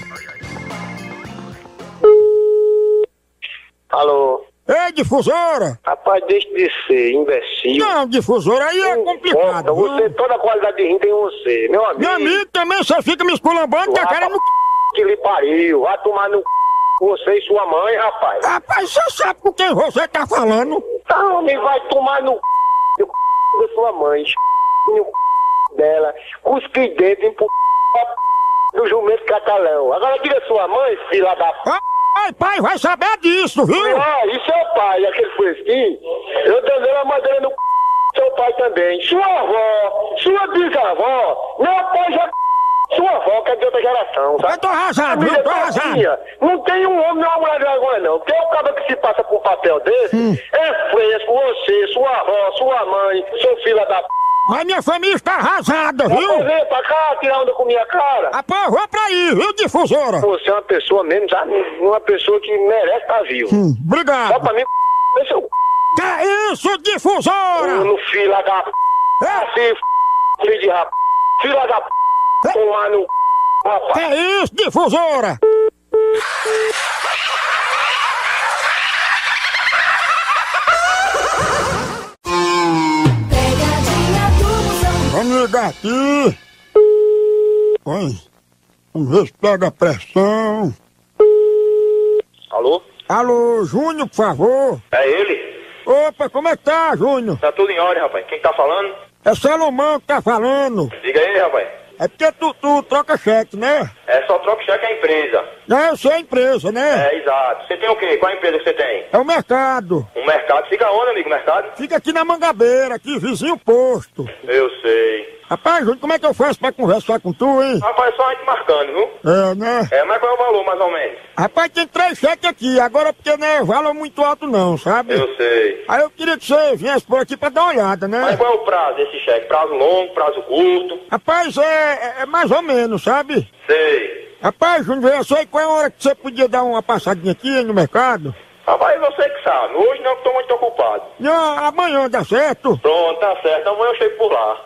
Alô? Ei, difusora! Rapaz, deixa de ser imbecil. Não, difusora aí é complicado. Você, viu? toda a qualidade de rim tem você, meu amigo. Meu amigo também, você fica me esculambando, tá querendo... Que lhe pariu, vai tomar no c... você e sua mãe, rapaz. Rapaz, você sabe com quem você tá falando? Tá, homem, vai tomar no c... do c... da sua mãe, no c... dela, cuspe dedo em p... do jumento catalão. Agora diga sua mãe, filha da p... Ai, pai, vai saber disso, viu? Ah, e seu pai, aquele fresquinho, eu dando a madeira no c... seu pai também. Sua avó, sua bisavó, não apoia sua avó, que é de outra geração, sabe? Eu tô arrasado, viu? Tô arrasado. Não tem um homem nem uma mulher de vergonha, não. Porque o cara que se passa por um papel desse Hum. é fresco, você, sua avó, sua mãe, seu filho da p... Mas minha família está arrasada, viu? Vou ver pra cá, tirar onda com minha cara. Rapaz, eu vou pra aí, viu, difusora? Você é uma pessoa mesmo, sabe? Uma pessoa que merece estar vivo. Hum, Só obrigado. pra mim, é seu c... Que é isso, difusora? no filho da p... É? Assim, f... filho de rap... Filho da p... Tomar no c... Que rapaz. é isso, difusora? Pegadinha do Moção. Vamos ligar aqui. Oi. Vamos ver se pega a pressão. Alô? Alô, Júnior, por favor. É ele? Opa, como é que tá, Júnior? Tá tudo em ordem, rapaz. Quem tá falando? É Salomão que tá falando. Diga aí, rapaz. É porque tu, tu troca cheque, né? É só troca cheque a empresa. Não, eu sou a empresa, né? É, exato. Você tem o quê? Qual a empresa que você tem? É o mercado. Um mercado. Fica onde, amigo, o mercado? Fica aqui na Mangabeira, aqui, vizinho posto. Eu sei. Rapaz, Júnior, como é que eu faço pra conversar com tu, hein? Rapaz, só a gente marcando, viu? É, né? É, mas qual é o valor, mais ou menos? Rapaz, tem três cheques aqui, agora porque não é valor muito alto não, sabe? Eu sei. Aí eu queria que você viesse por aqui pra dar uma olhada, né? Mas qual é o prazo desse cheque? Prazo longo, prazo curto? Rapaz, é, é- é mais ou menos, sabe? Sei. Rapaz, Júnior, eu sei qual é a hora que você podia dar uma passadinha aqui no mercado. Rapaz, você que sabe. Hoje não, que tô muito ocupado. Não, amanhã dá certo. Pronto, tá certo. Amanhã eu chego por lá.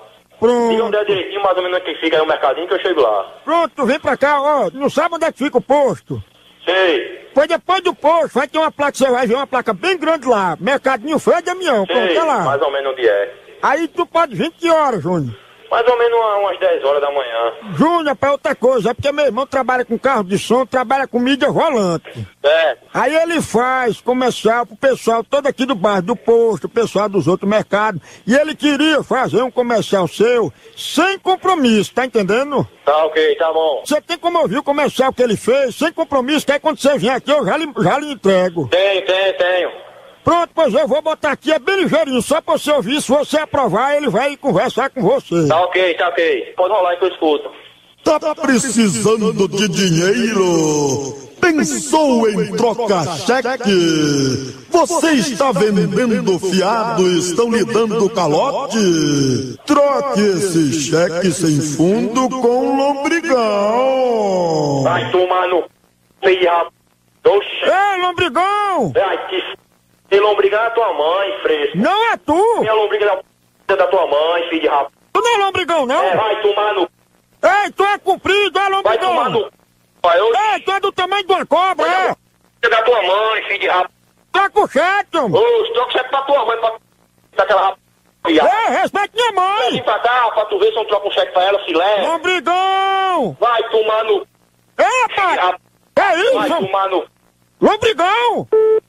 Pronto. Diga onde é direitinho, mais ou menos onde que fica aí o mercadinho, que eu chego lá. Pronto, vem pra cá, ó. Não sabe onde é que fica o posto? Sei. Pois depois do posto vai ter uma placa, você vai ver uma placa bem grande lá. Mercadinho Frei Damião, pronto, Sei, tá lá. mais ou menos onde é. Aí tu pode vir que horas, Júnior? Mais ou menos uma- umas dez horas da manhã. Júnior, pra outra coisa, é porque meu irmão trabalha com carro de som, trabalha com mídia rolante. É. Aí ele faz comercial pro pessoal todo aqui do bairro, do posto, o pessoal dos outros mercados. E ele queria fazer um comercial seu sem compromisso, tá entendendo? Tá ok, tá bom. Você tem como ouvir o comercial que ele fez, sem compromisso, que aí quando você vier aqui eu já lhe, já lhe entrego. Tenho, tenho, tenho. Pronto, pois eu vou botar aqui, é bem ligeirinho, só pra você ouvir, se você aprovar, ele vai conversar com você. Tá ok, tá ok. Pode rolar que eu escuto. Tá precisando de dinheiro? Pensou em trocar cheque? Você está vendendo fiado e estão lhe dando calote? Troque esse cheque sem fundo com Lombrigão. Vai tomar no... Filho rap... Oxe. Ei, Lombrigão! Ai, que... Tem lombriga é tua mãe, fresco. Não é tu! Minha lombriga da p... da tua mãe, filho de rap... Tu não é Lombrigão, não? É, vai tomar no... Ei, tu é comprido, é Lombrigão! Vai tomar no... Vai, eu... Ei, tu é do tamanho de uma cobra, é? da tua mãe, filho de rap... Tá com chato, Ô, troca cheque pra tua mãe, pra... daquela rap... Ei, respeita minha mãe! Vem pra cá, pra tu ver se eu não troco um cheque pra ela, filé. Lombrigão! Vai tomar no... Ei, rapaz! É isso? Vai tomar no... Lombrigão!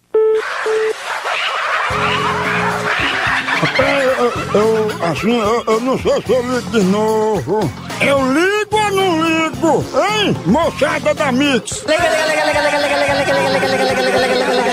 Rapaz, eu, eu, assim, eu, eu não sei se eu ligo de novo. Eu ligo ou não ligo? Hein? Moçada da Mix! Liga, liga, liga, liga, liga, liga, liga, liga, liga, liga, liga, liga, liga, liga, liga, liga,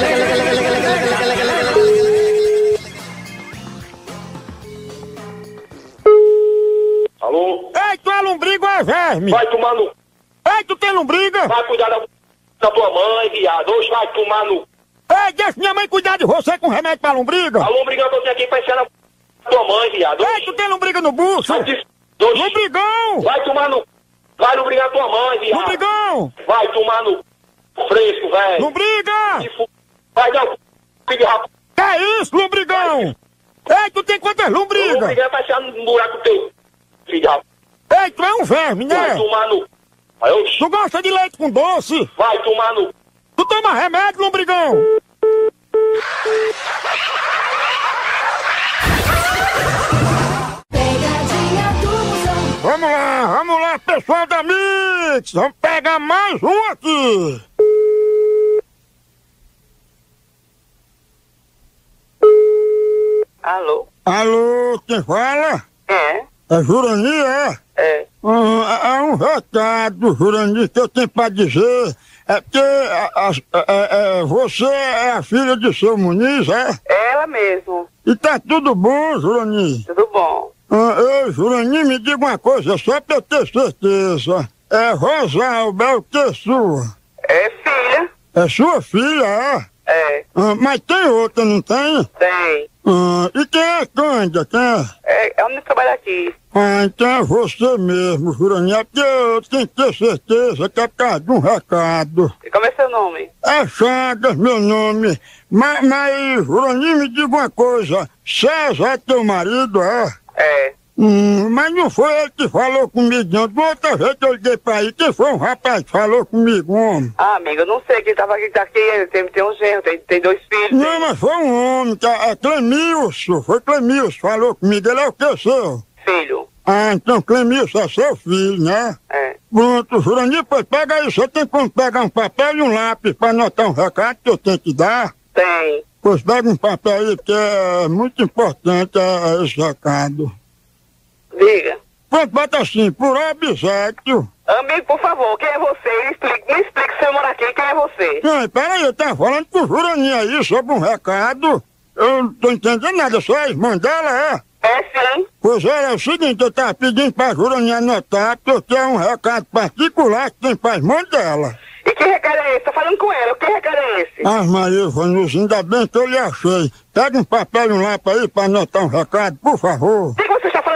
Alô? Ei, tu é lombrigo ou é verme? Vai tomar no... Ei, tu tem lombriga? Vai cuidar da... da tua mãe, viado. Hoje vai tomar no... Ei, deixa minha mãe cuidar de você com remédio pra lombriga. A lombriga eu tô aqui pra enfiar na... tua mãe, viado. Ei, tu tem lombriga no bucho? Vai te... Oxi. Lombrigão! Vai tomar no... Vai lombrigar tua mãe, viado. Lombrigão! Vai tomar no... fresco, velho. Lombriga! Vai dar o... filho de rap... Que é isso, lombrigão? Ei, tu tem quantas lombrigas? Lombriga vai enfiar no buraco teu, filho de rap... Ei, tu é um verme, né? Vai tomar no... Vai, oxi. Tu gosta de leite com doce? Vai tomar no... Tu toma remédio, lombrigão? Pegadinha do Moção. Vamos lá, vamos lá, pessoal da Mix! Vamos pegar mais um aqui! Alô? Alô, quem fala? É? É Jurani, é? É. Hum, é é um recado, Jurani, que eu tenho pra dizer. É que a- a- é- é- você é a filha de seu Muniz, é? Ela mesmo. E tá tudo bom, Jurani? Tudo bom. Ah, ei, Jurani, me diga uma coisa, só pra eu ter certeza. É Rosalba, é o que é sua? É filha? É sua filha, é? É. Ah, mas tem outra, não tem? Tem. Ah, e quem é Cândia, quem é? É, é onde trabalha aqui. Ah, então é você mesmo, Jurani, é porque eu tenho que ter certeza que é por causa de um recado. E como é seu nome? É Chagas, meu nome. Mas, mas, Jurani, me diga uma coisa, César é teu marido, é? É. Hum, mas não foi ele que falou comigo, não. De outra vez que eu liguei pra ele, quem foi um rapaz que falou comigo, homem? Ah, amigo, eu não sei quem tava aqui, tá aqui, ele tem, tem um genro, tem, tem dois filhos. Não, tem... mas foi um homem, que é é Clemilson, foi Clemilson, falou comigo, ele é o que, seu? Filho. Ah, então Clemilson é seu filho, né? É. Pronto, Jurani, pois pega aí, você tem como pegar um papel e um lápis pra anotar um recado que eu tenho que dar? Tem. Pois pega um papel aí, porque é muito importante é, esse recado. Diga. Pronto, bota assim, por obséquio. Amigo, por favor, quem é você? Me explique, me explique se eu moro aqui, quem é você? Não, peraí, eu tava falando com o Jurani aí sobre um recado. Eu não tô entendendo nada, você é a irmã dela, é? É sim. Pois é, é o seguinte, eu tava pedindo pra Jurani anotar, porque eu tenho um recado particular que tem pra irmã dela. E que recado é esse? Tô falando com ela, que recado é esse? Ah, Maria, Vanusa, ainda bem que eu lhe achei. Pega um papel e um lápis aí pra anotar um recado, por favor. O que você está falando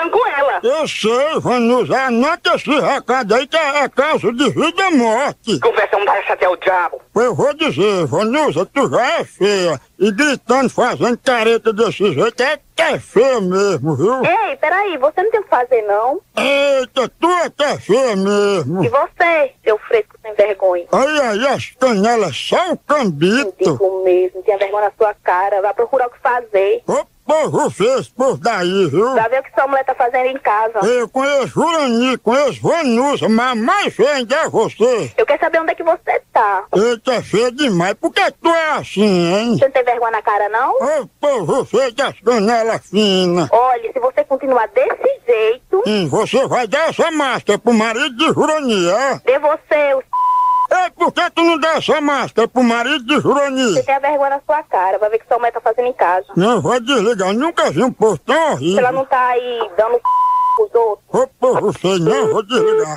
brigando com ela. Eu sei, Vanusa, anota esse recado aí que é caso de vida ou morte. Conversa um dessa até o diabo. Eu vou dizer, Vanusa, tu já é feia. E gritando, fazendo careta desse jeito, é que é feia mesmo, viu? Ei, peraí, você não tem o que fazer, não? Eita, tu é que é feia mesmo. E você, seu fresco sem vergonha? Aí, aí, as canelas, só o cambito. Digo mesmo, tenha vergonha na sua cara, vai procurar o que fazer. Ô, povo fez por daí, viu? Pra ver o que sua mulher tá fazendo em casa. Eu conheço Urani, conheço Vanusa, mas mais feia ainda é você. Eu quero saber onde é que você tá. Eita, é feia demais. Por que tu é assim, hein? Você não tem vergonha na cara, não? Ô, povo feio das canelas finas. Olha, se você continuar desse jeito... Hum, você vai dar essa máscara pro marido de Jurani, é? Dê você, o... É, por que tu não dá essa máscara pro marido de Jurani? Você tem a vergonha na sua cara, vai ver o que sua mulher tá fazendo em casa. Não, vai desligar, eu nunca vi um povo tão horrível. Se ela não tá aí dando c... pros outros. Ô, povo feio, não, vou desligar.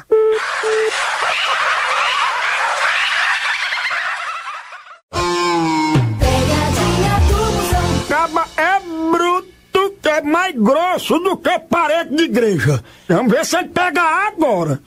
Caba é bruto, que é mais grosso do que parede de igreja. Vamos ver se ele pega agora.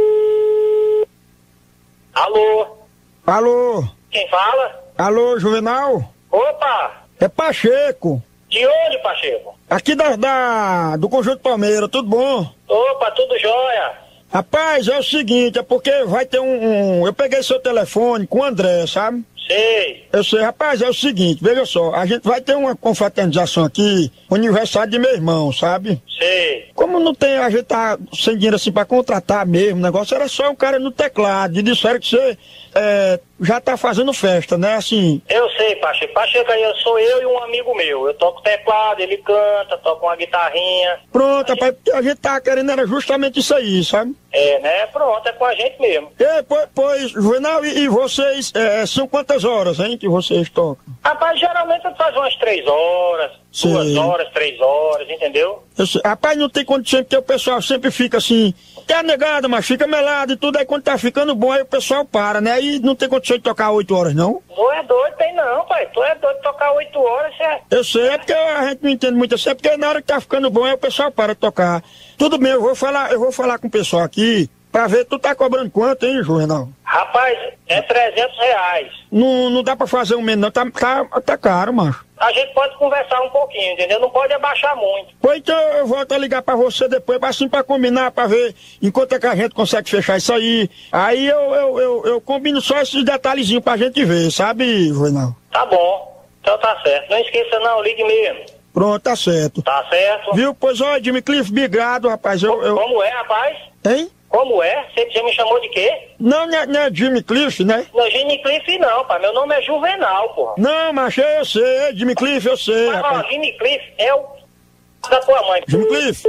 Alô? Alô? Quem fala? Alô, Juvenal? Opa! É Pacheco. De onde, Pacheco? Aqui da, da do Conjunto Palmeira, tudo bom? Opa, tudo jóia. Rapaz, é o seguinte, é porque vai ter um, um... Eu peguei seu telefone com o André, sabe? Sei. Eu sei, rapaz, é o seguinte, veja só, a gente vai ter uma confraternização aqui, aniversário de meu irmão, sabe? Sei. Como não tem, a gente tá sem dinheiro assim pra contratar mesmo, o negócio era só um cara no teclado, e disseram que você é, já tá fazendo festa, né, assim... Eu sei, Pacheco. Pacheco aí, eu sou eu e um amigo meu. Eu toco teclado, ele canta, toca uma guitarrinha. Pronto, rapaz, a gente tá querendo era justamente isso aí, sabe? É, né? Pronto, é com a gente mesmo. É, pois, pois Juvenal, e, e vocês, é, são quantas horas, hein, que vocês tocam? Rapaz, geralmente eu faço umas três horas, Sim. duas horas, três horas, entendeu? Eu sei, rapaz, não tem condição, porque o pessoal sempre fica assim, tá negado, mas fica melado e tudo, aí quando tá ficando bom, aí o pessoal para, né? Aí não tem condição de tocar oito horas, não? Tu é doido, tem não, pai. Tu é doido de tocar oito horas, é... Eu sei, é porque a gente não entende muito assim, é porque na hora que tá ficando bom, aí o pessoal para de tocar. Tudo bem, eu vou falar, eu vou falar com o pessoal aqui, pra ver, tu tá cobrando quanto, hein, Juvenal? Rapaz, é trezentos reais. Não, não dá pra fazer um menos, não, tá, tá, tá caro, macho. A gente pode conversar um pouquinho, entendeu? Não pode abaixar muito. Pois então eu volto a ligar pra você depois, assim pra combinar, pra ver enquanto é que a gente consegue fechar isso aí. Aí eu, eu, eu, eu combino só esses detalhezinhos pra gente ver, sabe, Juvenal? Tá bom, então tá certo. Não esqueça não, ligue mesmo. Pronto, tá certo. Tá certo. Viu? Pois ó, Jimmy Cliff, obrigado, rapaz. Eu, eu... Como é, rapaz? Hein? Como é? Você já me chamou de quê? Não, não é, não é Jimmy Cliff, né? Não, Jimmy Cliff não, pai. Meu nome é Juvenal, porra. Não, mas eu sei, Jimmy Cliff, eu sei, Mas, rapaz. ó, Jimmy Cliff é o da tua mãe. Jimmy Cliff.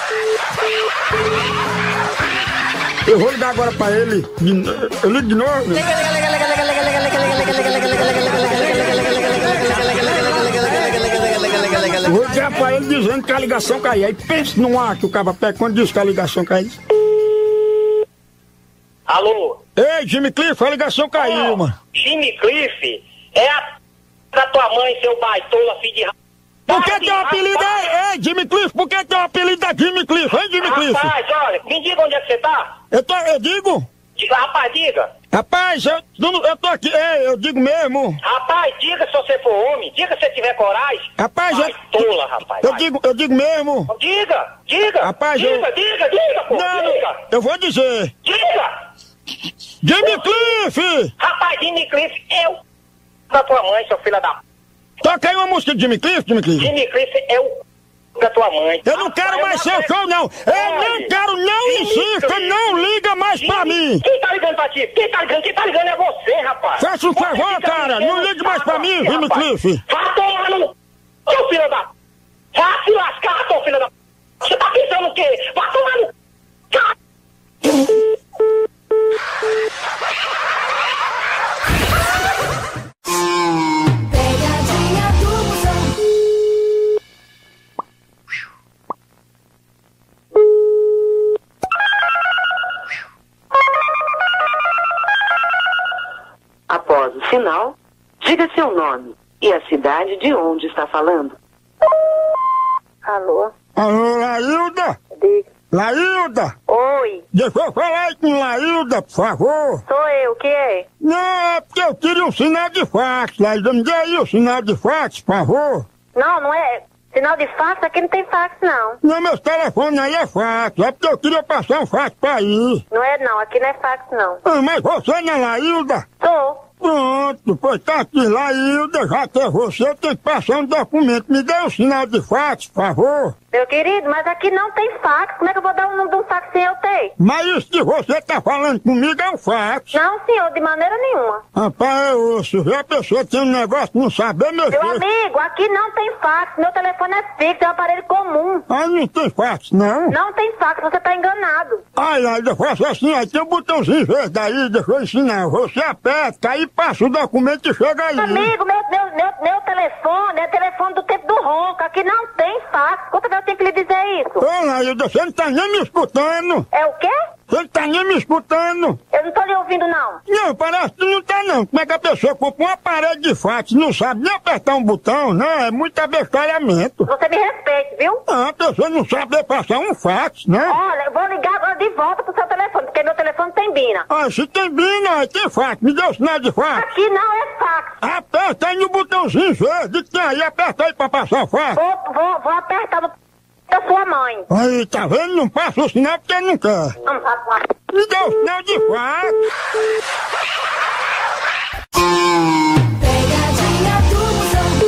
Eu vou ligar agora pra ele. Eu ligo de novo. Eu vou ligar pra ele dizendo que a ligação caiu. Aí pense no ar que o cara pega quando diz que a ligação caiu. Alô? Ei, Jimmy Cliff, a ligação caiu, oh, mano. Jimmy Cliff é a da tua mãe, seu baitola, filho de... Por que teu apelido é... Ei, Jimmy Cliff, por que teu apelido é Jimmy Cliff, hein, Jimmy Cliff? Rapaz, olha, me diga onde é que você tá. Eu, tô, eu digo... Diga, rapaz, diga. Rapaz, eu, eu tô aqui, ei, eu digo mesmo. Rapaz, diga se você for homem, diga se você tiver coragem. Rapaz, vai, eu... tola, rapaz. Eu vai. digo, eu digo mesmo. Diga, diga. Rapaz, diga, eu... diga, diga, pô, não, diga. Eu vou dizer. Diga. Jimmy Cliff! Rapaz, Jimmy Cliff é o da tua mãe, seu filho da... Toca aí uma música de Jimmy Cliff, Jimmy Cliff. Jimmy Cliff é o da tua mãe. Eu não quero mais seu show, não. Eu não quero, não insista, não liga mais pra mim. Quem tá ligando pra ti? Quem tá ligando? Quem tá ligando é você, rapaz. Faça um favor, cara, não ligue mais pra mim, Jimmy Cliff. Vá tomar no... Seu filho da... Vá se lascar, seu filho da... Você tá pensando o quê? Vá tomar no... Após o sinal, diga seu nome e a cidade de onde está falando. Alô? Alô, Laílda? Laílda? Oi. Deixa eu falar aí com Laílda, por favor. Sou eu, o que é? Não, é porque eu queria um sinal de fax, Laílda. Me dê aí o sinal de fax, por favor. Não, não é. Sinal de fax? Aqui não tem fax, não. Não, meu telefone aí é fax. É porque eu queria passar um fax pra aí. Não é, não. Aqui não é fax, não. Ah, mas você não é Laílda? Sou. Pronto, pois tá aqui, Laílda, já que é você, eu tenho que passar um documento. Me dê o sinal de fax, por favor. Meu querido, mas aqui não tem fax. Como é que eu vou dar o número de um fax sem eu ter? Mas isso que você tá falando comigo é um fax. Não, senhor, de maneira nenhuma. Rapaz, eu ouço, vê a pessoa tem um negócio de não saber mexer. Meu amigo, aqui não tem fax. Meu telefone é fixo, é um aparelho comum. Ah, não tem fax, não? Não tem fax, você tá enganado. Ai, ai, eu faço assim, aí tem um botãozinho verde aí, deixa eu ensinar. Você aperta, aí passa o documento e chega aí. Amigo, meu, meu, meu, meu telefone é telefone do tempo do ronco. Aqui não tem fax. Quantas vezes eu tenho que lhe dizer isso? Ô, Laílda, você não tá nem me escutando. É o quê? Você não tá nem me escutando. Eu não tô lhe ouvindo, não. Não, parece que não tá não. Como é que a pessoa compra um aparelho de fax, não sabe nem apertar um botão? Não, é muito abestalhamento. Você me respeite, viu? Ah, a pessoa não sabe passar um fax, né? Olha, eu vou ligar agora de volta pro seu telefone, porque meu telefone tem bina. Ah, se tem bina, aí tem fax. Me dê o sinal de fax. Aqui não é fax. Aperta aí no botãozinho verde que tem aí, aperta aí pra passar o fax. Vou, vou, vou apertar no p... da sua mãe. Aí, tá vendo? Não passa o sinal porque não quer. Não, rapaz. Me dê o sinal de fax. Pegadinha do Moção.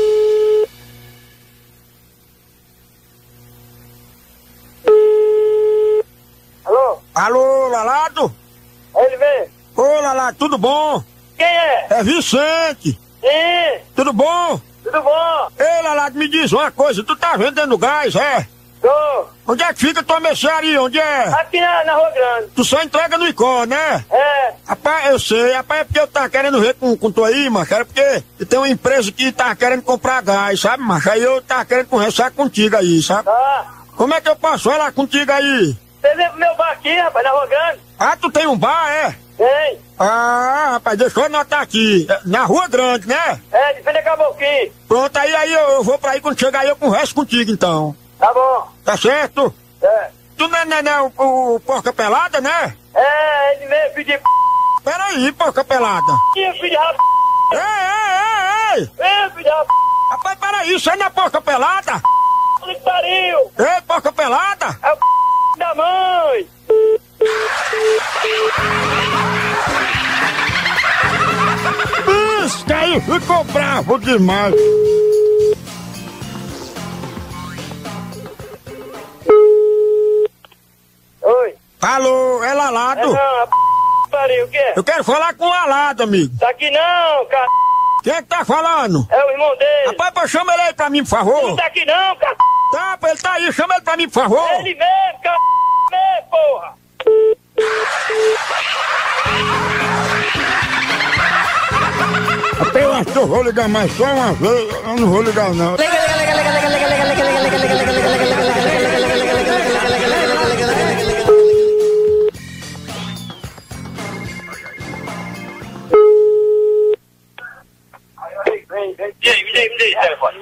Alô? Alô, Lalado? Ele vem. Ô, Lalado, tudo bom? Quem é? É Vicente. Sim. Tudo bom? Tudo bom? Ei, Lalado, me diz uma coisa, tu tá vendendo gás, é? Tô. Onde é que fica tua mercearia? Onde é? Aqui na, na Rua Grande. Tu só entrega no Icó, né? É. Rapaz, eu sei, rapaz, é porque eu tava querendo ver com, com tu aí, macho, era porque tem uma empresa que tá querendo comprar gás, sabe, macho? Aí eu tava querendo conversar contigo aí, sabe? Tá. Como é que eu posso falar contigo aí? Você vem pro meu bar aqui, rapaz, na Rua Grande? Ah, tu tem um bar, é? Tem. Ah, rapaz, deixa eu anotar aqui. É, na Rua Grande, né? É, de frente a Caboclinho. Pronto, aí, aí eu, eu vou pra aí, quando chegar aí eu converso contigo, então. Tá bom. Tá certo? É. Tu não é, não é, não é o, o Porca Pelada, né? É, ele veio pedir p... Peraí, Porca Pelada. Filho de rap... Ei, ei, ei, ei! Vem, filho de rap... Rapaz, peraí, isso aí não é Porca Pelada? Que pariu! Ei, Porca Pelada! É o p... da mãe! Isso que aí ficou bravo demais. Oi. Alô, é Lalado? É não, a p... pariu, o quê? Eu quero falar com o Lalado, amigo. Tá aqui não, cara. Quem é que tá falando? É o irmão dele. Rapaz, pô, chama ele aí pra mim, por favor. Não tá aqui não, cara. Tá, pô, ele tá aí, chama ele pra mim, por favor. Ele mesmo, cara. Mesmo, porra. Até eu acho que eu vou ligar mais só uma vez. Eu não vou ligar, não. Liga, liga, liga, liga, liga, liga, liga, liga, liga, liga, liga, liga, liga, liga, liga, liga, liga, Vem, vem. E aí, me dê, me dê esse telefone.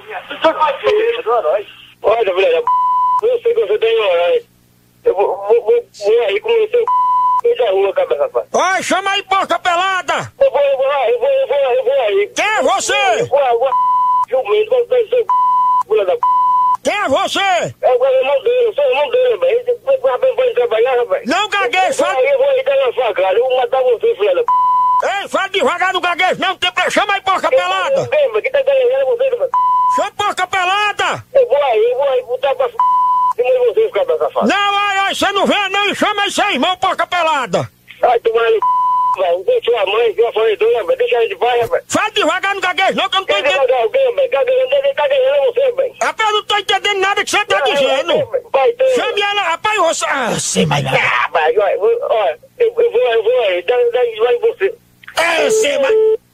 Olha, filha da p... Eu sei que você tem horário. Eu vou, vou, vou, vou aí com o seu meio da rua, cabeça, rapaz. Oi, chama aí, Porca Pelada! Eu vou, eu vou lá, eu vou, eu vou, eu vou aí. Quem é você? Eu vou, eu vou, jumento, vou dar o seu filha da p... Quem é você? É o irmão dele, eu sou o irmão dele, velho. Você vai pra trabalhar, rapaz? Não gagueje, fala. fala... Eu vou aí dar na sua cara, eu vou matar você, filha da p... Ei, fala devagar, não gagueje, não tem pra... Chama aí, Porca Pelada! Quem, mas quem tá ganhando é você, velho? Chama Porca Pelada! Eu vou aí, eu vou aí, botar pra f... cima de você, ficar da safada. Não, ai, ai, você não vem não e chama aí seu irmão, Porca Pelada! Ai, tu vai, velho, deixa sua mãe, que eu falei doida, velho, deixa ele de paz, rapaz. Fala devagar, não gagueje, não, que eu não tô Quem entendendo. vai alguém, velho, tá ganhando, ele tá ganhando é você, velho. Rapaz, eu não tô entendendo nada que você tá dizendo. Vai, tem... Chame ela, rapaz, você... Ah, sim, mas... Ah, rapaz, olha, olha, eu, eu vou, eu vou aí, dá, dá, vai em você. É, sim, mas...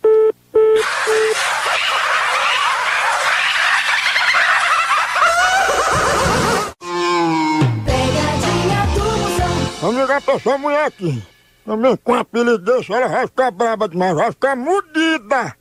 Pegadinha do Moção. Vamos ligar pra sua mulher aqui. Também com um apelido desse, ela vai ficar braba demais, vai ficar mudida.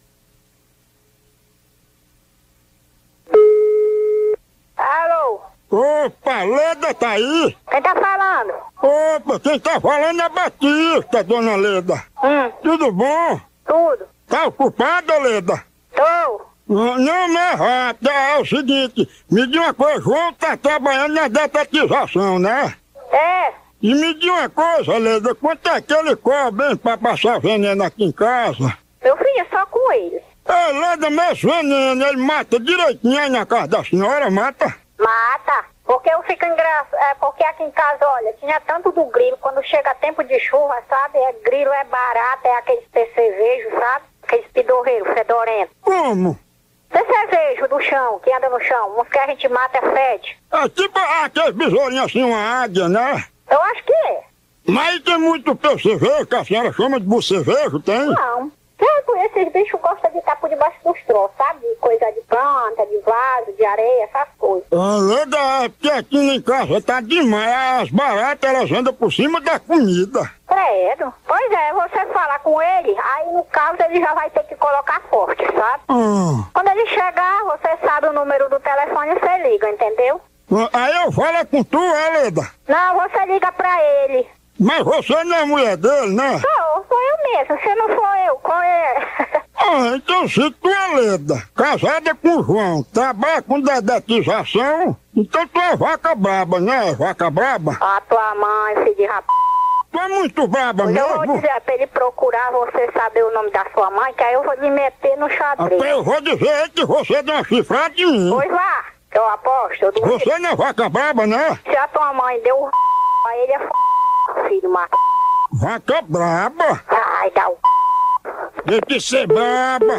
Alô? Opa, Leda tá aí? Quem tá falando? Opa, quem tá falando é Batista, dona Leda. Hum. Tudo bom? Tudo. Tá ocupada, Leda? Tô. Não, não é rápido, é o seguinte, me diz uma coisa, João tá trabalhando na detetização, né? É. E me diz uma coisa, Leda, quanto é que ele cobra, hein, pra passar veneno aqui em casa? Meu filho, é só com eles. Ei, Leda, mas esse veneno, ele mata direitinho aí na casa da senhora, mata? Mata. Porque eu fico engraçado, é, porque aqui em casa, olha, tinha tanto do grilo, quando chega tempo de chuva, sabe, é grilo, é barato, é aqueles percevejos, sabe? Aqueles pidorreiros, fedorentos. Como? Percevejo do chão, que anda no chão, uns que a gente mata é fede. É tipo aqueles besourinhos assim, uma águia, né? Eu acho que é. Mas tem muito percevejo, que a senhora chama de bucevejo, tem? Não. Esses bichos gostam de estar por debaixo dos troços, sabe? De coisa de planta, de vaso, de areia, essas coisas. Ah, Leda, porque aqui em casa tá demais, as baratas elas andam por cima da comida. Credo. Pois é, você fala com ele, aí no caso ele já vai ter que colocar forte, sabe? Ah. Quando ele chegar, você sabe o número do telefone, você liga, entendeu? Aí eu falo com tu, é, Leda? Não, você liga pra ele. Mas você não é mulher dele, né? Sou, sou eu mesmo, se não for eu, qual é? Ah, então se tu é, Leda, casada com o João, trabalha com dedetização, então tu é vaca braba, né? Vaca braba? Ah, tua mãe, filho de rapaz. Tu é muito braba Pois mesmo? eu vou dizer pra ele procurar você saber o nome da sua mãe, que aí eu vou lhe meter no xadrez. Até eu vou dizer que você deu uma chifrada em mim. Pois vá, que eu aposto. Eu duvido. Você não é vaca braba, né? Se a tua mãe deu o a ele é f... filho, mas... Vaca braba? Ai, dá o... Tem que ser braba.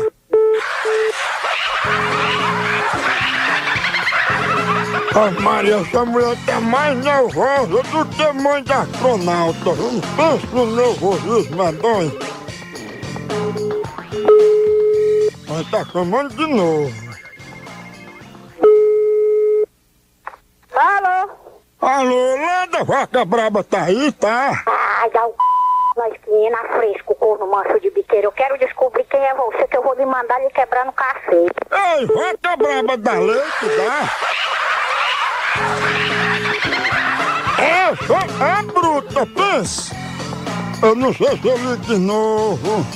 Ah, Maria, essa mulher tá mais nervosa do que mãe da astronauta. Eu não penso no nervosismo, medonho. Mas tá chamando de novo. Alô? Alô, Leda, vaca braba tá aí, tá? Ai, dá o na esquina, fresco, corno manso de biqueiro. Eu quero descobrir quem é você, que eu vou lhe mandar lhe quebrar no cacete. Ei, vaca braba da leite, dá? Essa é bruta, pensa! Eu não sei se eu ligo de novo.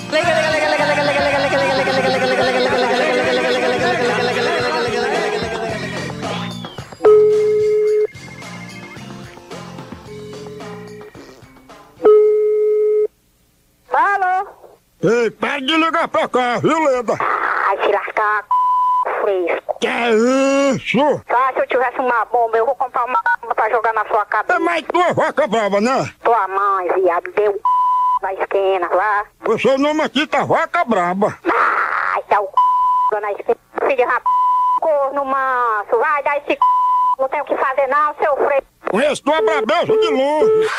Alô? Ei, para de ligar pra cá, viu, Leda? Ai, se lascar, c... fresco. Que é isso? Tá, se eu tivesse uma bomba, eu vou comprar uma bomba pra jogar na sua cabeça. É, mas tu é vaca brava, né? Tua mãe, viado, deu c... na esquina, lá. O seu nome aqui tá vaca braba. Ai, tá o c... na esquina. Filho de rap... corno manso, vai dar esse c... não tem o que fazer não, seu fresco. Conheço tua brabeza de longe.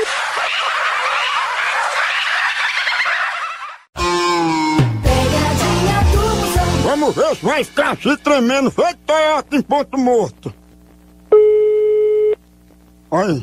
Vamos ver se vai ficar se tremendo, feito Toyota em ponto morto. Olha.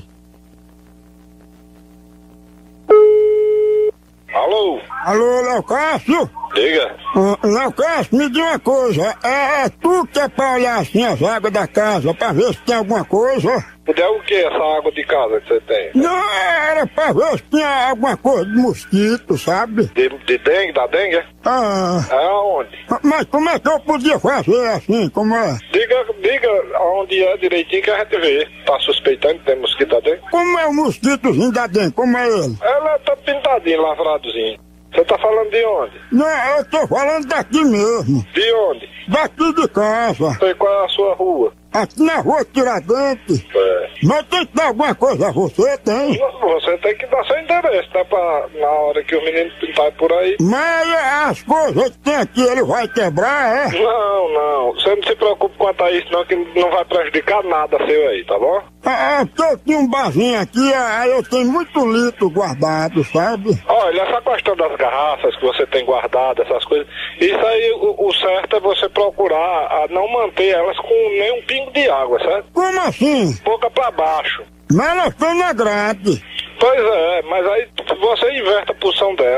Alô? Alô, Léo Cássio? Diga. Ah, Léo Cássio, me diz uma coisa, é, é tu que é pra olhar assim as águas da casa, pra ver se tem alguma coisa? É o que essa água de casa que você tem? Não, era pra ver se tinha alguma coisa de mosquito, sabe? De, de dengue, da dengue? Ah. É aonde? Mas como é que eu podia fazer assim, como é? Diga, diga aonde é direitinho que a gente vê. Tá suspeitando que tem mosquito da dengue? Como é o mosquitozinho da dengue, como é ele? Ela tá pintadinho, lavradozinho. Você tá falando de onde? Não, eu tô falando daqui mesmo. De onde? Daqui de casa. Sei qual é a sua rua? Aqui na rua Tiradentes. É. Mas tem que dar alguma coisa a você, tem? Você tem que dar seu interesse, tá? Pra, na hora que o menino pintar por aí. Mas as coisas que tem aqui, ele vai quebrar, é? Não, não. Você não se preocupe quanto a isso, não, que não vai prejudicar nada seu aí, tá bom? É, porque eu tinha um barzinho aqui, aí eu tenho muito litro guardado, sabe? Olha, essa questão das garrafas que você tem guardado, essas coisas, isso aí, o, o certo é você procurar a não manter elas com nenhum pingo de água, certo? Como assim? Boca pra baixo. Mas elas estão na grade. Pois é, mas aí você inverte a posição delas.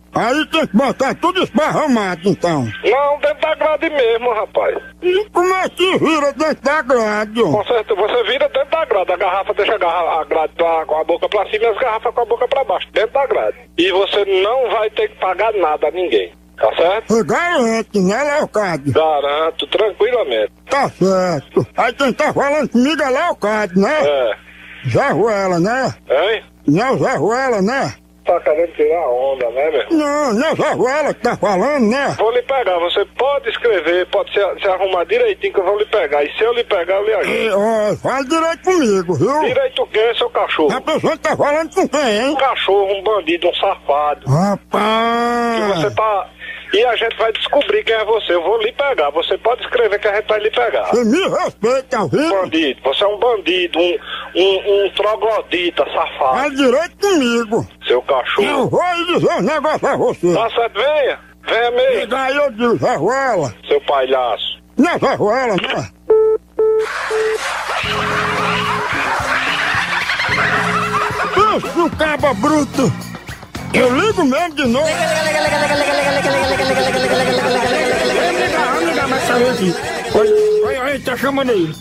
Aí tem que botar tudo esparramado, então. Não, dentro da grade mesmo, rapaz. E como é que vira dentro da grade? Com certeza, você vira dentro da grade. A garrafa deixa a, garrafa, a grade pra, com a boca pra cima e as garrafas com a boca pra baixo, dentro da grade. E você não vai ter que pagar nada a ninguém. Tá certo? Você garante, né, Leocádio? Garanto, tranquilamente. Tá certo. Aí quem tá falando comigo é Leocádio, né? É. Zé Ruela, né? Hein? Não é o Zé Ruela, né? Tá querendo tirar onda, né, meu? Não, não é o Zé Ruela que tá falando, né? Vou lhe pegar, você pode escrever, pode se, se arrumar direitinho que eu vou lhe pegar. E se eu lhe pegar, eu lhe ajudo. E, ó, fala direito comigo, viu? Direito o quê, seu cachorro? A pessoa que tá falando com quem, hein? Um cachorro, um bandido, um safado. Rapaz! Que você tá... E a gente vai descobrir quem é você. Eu vou lhe pegar. Você pode escrever que a gente vai lhe pegar. Você me respeita, viu? Bandido. Você é um bandido, um, um, um troglodita, safado. Fala direito comigo. Seu cachorro. Eu vou aí dizer um negócio a você. Tá certo, venha. Venha mesmo. E daí eu digo, Zé Ruela. Seu palhaço. Não é Zé Ruela, né? Isso, um caba bruto. Eu ligo mesmo de novo. Olha, olha, tá chamando aí.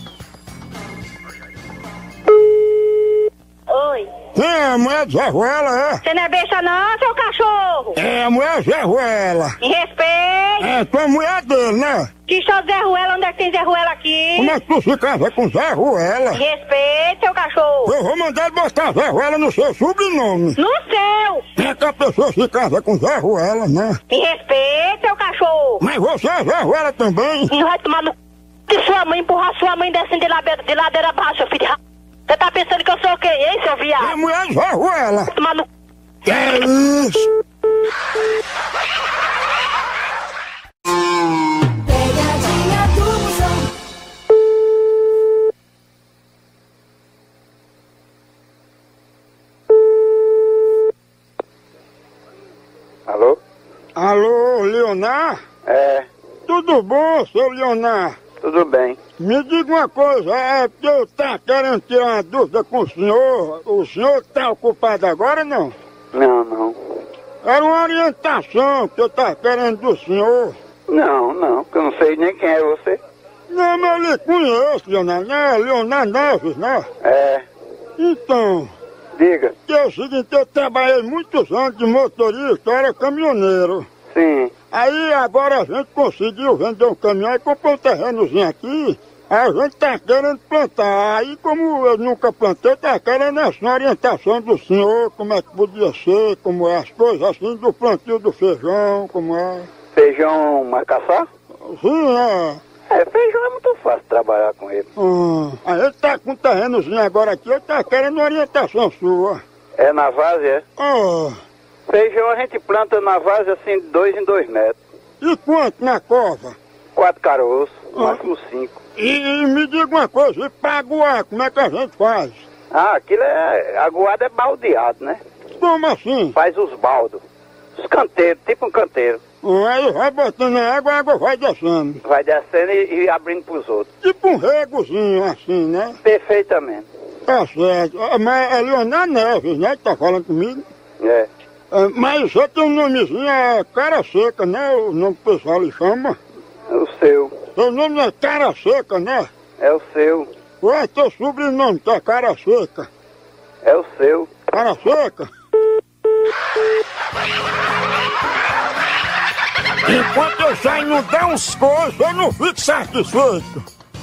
Oi. É, a mulher de Zé Ruela, é? Você não é besta não, seu cachorro? É, a mulher Zé Ruela. Me respeite. É, tu é mulher dele, né? Que sou Zé Ruela, onde é que tem Zé Ruela aqui? Como é que tu se casa com Zé Ruela? Me respeite, seu cachorro. Eu vou mandar ele botar Zé Ruela no seu sobrenome. No seu. É que a pessoa se casa com Zé Ruela, né? Me respeite, seu cachorro. Mas você é Zé Ruela também? E vai tomar no c... de sua mãe, empurrar sua mãe descendo de ladeira, de ladeira abaixo, seu filho de ra... Você tá pensando que eu sou o quê, hein, seu viado? É mulher de Zé Ruela. Vai tomar no c... Que isso? Pegadinha do Moção. Alô? Alô, Leonar? É, Tudo bom, seu Leonar? tudo bem. Me diga uma coisa, é que eu tá querendo tirar uma dúvida com o senhor. O senhor tá ocupado agora, não? Não, não. Era uma orientação que eu tava querendo do senhor. Não, não, porque eu não sei nem quem é você. Não, mas eu lhe conheço, Leonar, né? Leonar Neves, né? É, Então, diga. que é o seguinte, eu trabalhei muitos anos de motorista, eu era caminhoneiro. Sim. Aí agora a gente conseguiu vender um caminhão e comprou um terrenozinho aqui. Aí a gente tá querendo plantar. Aí como eu nunca plantei, tá querendo essa orientação do senhor, como é que podia ser, como é as coisas assim, do plantio do feijão, como é. Feijão macaçá? Sim, é. É, feijão é muito fácil trabalhar com ele. Hum, a gente tá com um terrenozinho agora aqui, eu tá querendo orientação sua. É na várzea, é? Ah, Feijão a gente planta na várzea assim de dois em dois metros. e quanto na cova? Quatro caroços, Ah. máximo cinco. E, e me diga uma coisa, e pra aguar, como é que a gente faz? Ah, aquilo é... aguado é baldeado, né? Como assim? Faz os baldos. Os canteiros, tipo um canteiro. Aí vai botando a água, a água vai descendo. Vai descendo e, e abrindo pros outros. Tipo um regozinho assim, né? Perfeitamente. Tá certo. Ah, mas é Leonar Neves, né, que tá falando comigo? É. Ah, mas você tem um nomezinho, é Cara Seca, né? O nome que o pessoal lhe chama. O seu. Seu nome é Cara Seca, né? É o seu. Ué, teu sobrenome que é Cara Seca. É o seu. Cara Seca? Enquanto eu saio não dá uns coisas, eu não fico satisfeito.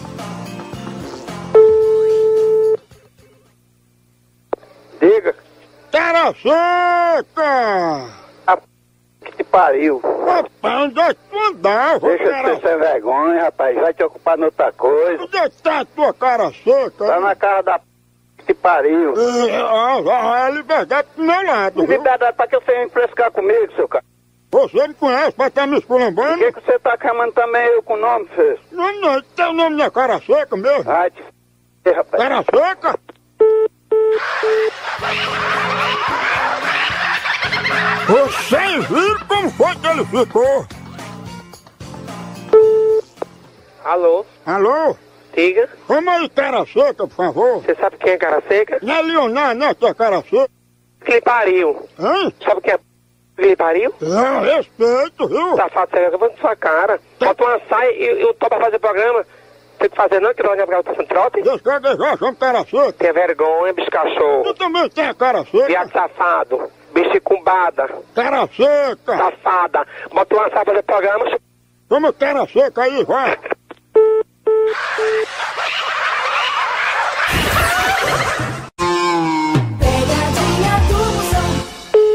Diga. Cara Seca! A p... que te pariu. Rapaz, onde é que tu andava, Deixa cara? de ser sem vergonha, rapaz. Vai te ocupar noutra coisa. Onde é que tá a tua Cara Seca? Tá na cara da p... que te pariu. É, ah, ah, é liberdade pro meu lado, viu? Liberdade pra que você vem frescar comigo, seu cara. Você me conhece pra estar me Por esculambando? que, que você tá chamando também eu com o nome, filho? Não, não, teu nome não é Cara Seca mesmo? Ai, te f... rapaz. Cara Seca? Vocês viram como foi que ele ficou? Alô? Alô? Diga. Vamos aí, Cara Seca, por favor. Você sabe quem é cara seca? Não é Leonar, não, que é Cara Seca. Que pariu. Hein? Sabe quem é Que pariu? Não, respeito, viu? Safado, você acabou com sua cara. Bota uma saia e, e o topa fazer programa. Tem que fazer não, que nós vai passando trote. Deixa eu deixar, chama cara seca. Tem vergonha, bicho cachorro. Tu também tem a cara seca. Viado safado. Bicho cumbada. Cara seca. Safada. Bota uma saia pra fazer programa. Toma cara seca aí, vai. Pegadinha do Moção.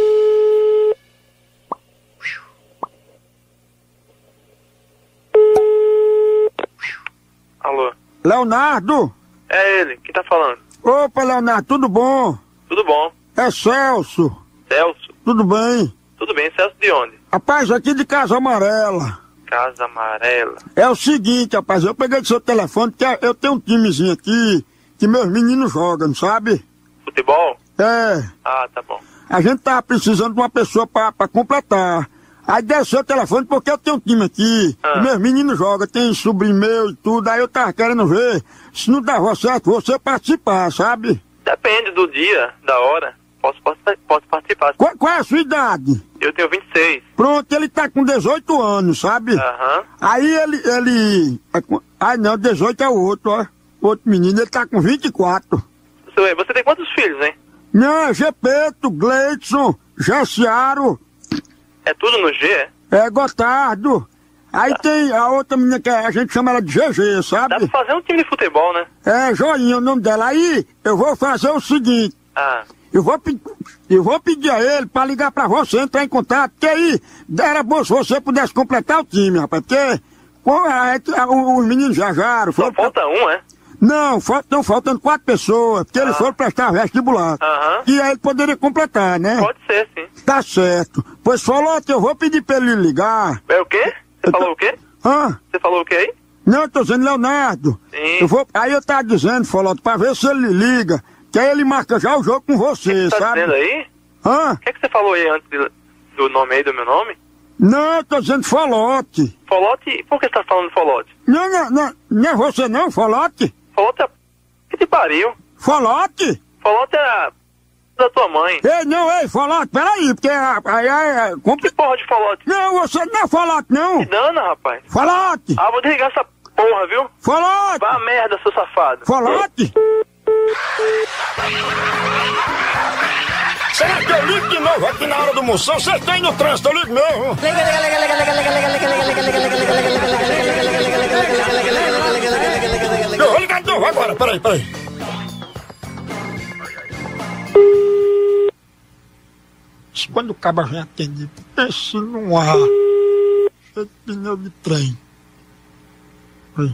Alô? Leonardo? É ele, quem tá falando? Opa, Leonardo, tudo bom? Tudo bom. É Celso. Celso? Tudo bem? Tudo bem, Celso de onde? Rapaz, aqui de Casa Amarela. Casa Amarela. É o seguinte, rapaz, eu peguei do seu telefone, que eu tenho um timezinho aqui, que meus meninos jogam, sabe? Futebol? É. Ah, tá bom. A gente tá precisando de uma pessoa pra, pra completar. Aí deu seu telefone porque eu tenho um time aqui, Ah. e meus meninos jogam, tem sobrinho meu e tudo, aí eu tava querendo ver se não dava certo você participar, sabe? Depende do dia, da hora. Posso, posso, posso participar. Qual, qual é a sua idade? Eu tenho vinte e seis. Pronto, ele tá com dezoito anos, sabe? Aham. Aí ele, ele... Ai não, dezoito é o outro, ó. Outro menino, ele tá com vinte e quatro. Você, você tem quantos filhos, hein? Não, é Gepeto, Gleidson, Jaciaro, É tudo no G, é? é Gotardo. Aí tem a outra menina que a gente chama ela de G G, Dá sabe? pra fazer um time de futebol, né? É Joinha o nome dela. Aí eu vou fazer o seguinte, Ah, eu vou, pe- eu vou pedir a ele pra ligar pra você, entrar em contato, porque aí era bom se você pudesse completar o time, rapaz, porque pô, a- a- o- os meninos viajaram. só foram pra- falta um, é? Não, estão faltando quatro pessoas, porque eles foram prestar vestibular. Aham. E aí ele poderia completar, né? Pode ser, sim. Tá certo. Pois falou que eu vou pedir pra ele ligar. É o quê? Você falou o quê? Hã? Você falou o quê aí? Não, eu tô dizendo Leonardo. Sim. Eu vou, aí eu tava dizendo, falou, pra ver se ele liga, que aí ele marca já o jogo com você, Tá sabe? dizendo aí? Hã? O que, é que você falou aí antes de- do nome aí, do meu nome? Não, eu tô dizendo Folote. Folote? Por que você tá falando Folote? Não, não, não, não é você não, Folote? Folote é... Que te pariu? Folote? Folote é a... da tua mãe. Ei, não, ei, Folote, peraí, porque a- aí é... Compli... Que porra de Folote? Não, você não é Folote, não. Que dana, rapaz. Folote! Ah, vou desligar essa porra, viu? Folote! Vá a merda, seu safado. Folote! Será que eu ligo de novo aqui na hora do moção? Você tá aí no trânsito, eu ligo mesmo. Eu vou ligar de novo agora, peraí, peraí. Quando o cabo vem atender, pense no ar. Cheio de pneu de trem. Oi.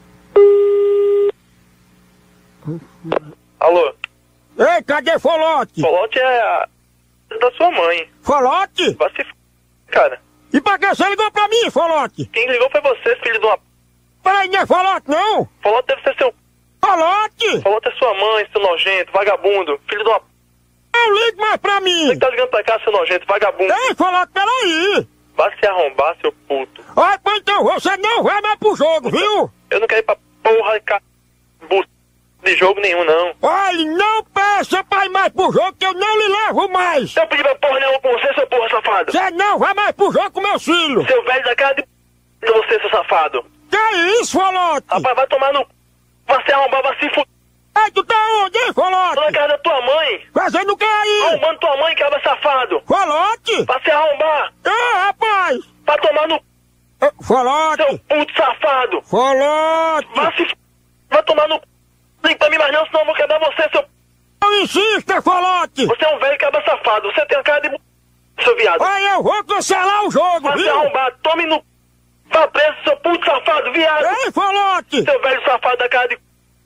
Alô? Ei, cadê Folote? Folote é a... da sua mãe. Folote? Vai se f... cara. E pra que você ligou pra mim, Folote? Quem ligou foi você, filho de uma... Peraí, não é Folote, não? Folote deve ser seu... Folote! Folote é sua mãe, seu nojento, vagabundo, filho de uma... Não ligue mais pra Você mim! que tá ligando pra cá, seu nojento, vagabundo. Ei, Folote, peraí! Vai se arrombar, seu puto. Olha, pô, então você não vai mais pro jogo, viu? Eu não quero ir pra porra ca... bu- de jogo nenhum, não. Olha, não peça pra ir mais pro jogo que eu não lhe levo mais! Se eu pedir pra porra nenhuma com você, seu porra safado. Você não vai mais pro jogo com meu filho! Seu velho da cara de p... você, seu safado. Que isso, Folote? Rapaz, vai tomar no... Vai se arrombar, vai se f... Ei, tu tá onde, hein, Folote? Tô na casa da tua mãe. Fazendo o que aí? Arrombando tua mãe, cabra safado. Folote? Vai se arrombar. Ei, rapaz! Vai tomar no... Eh, Folote! Seu puto safado. Folote! Vai se f... Vai tomar no... Não liga pra mim mais não, senão eu vou quebrar você, seu... Não insista, Folote! Você é um velho cabra safado. Você tem a cara de... b... seu viado. Aí eu vou cancelar o jogo, Vai se viu? arrombar. Tome no... Vá preso, seu puto safado, viado. Ei, Folote! Seu velho safado da cara de...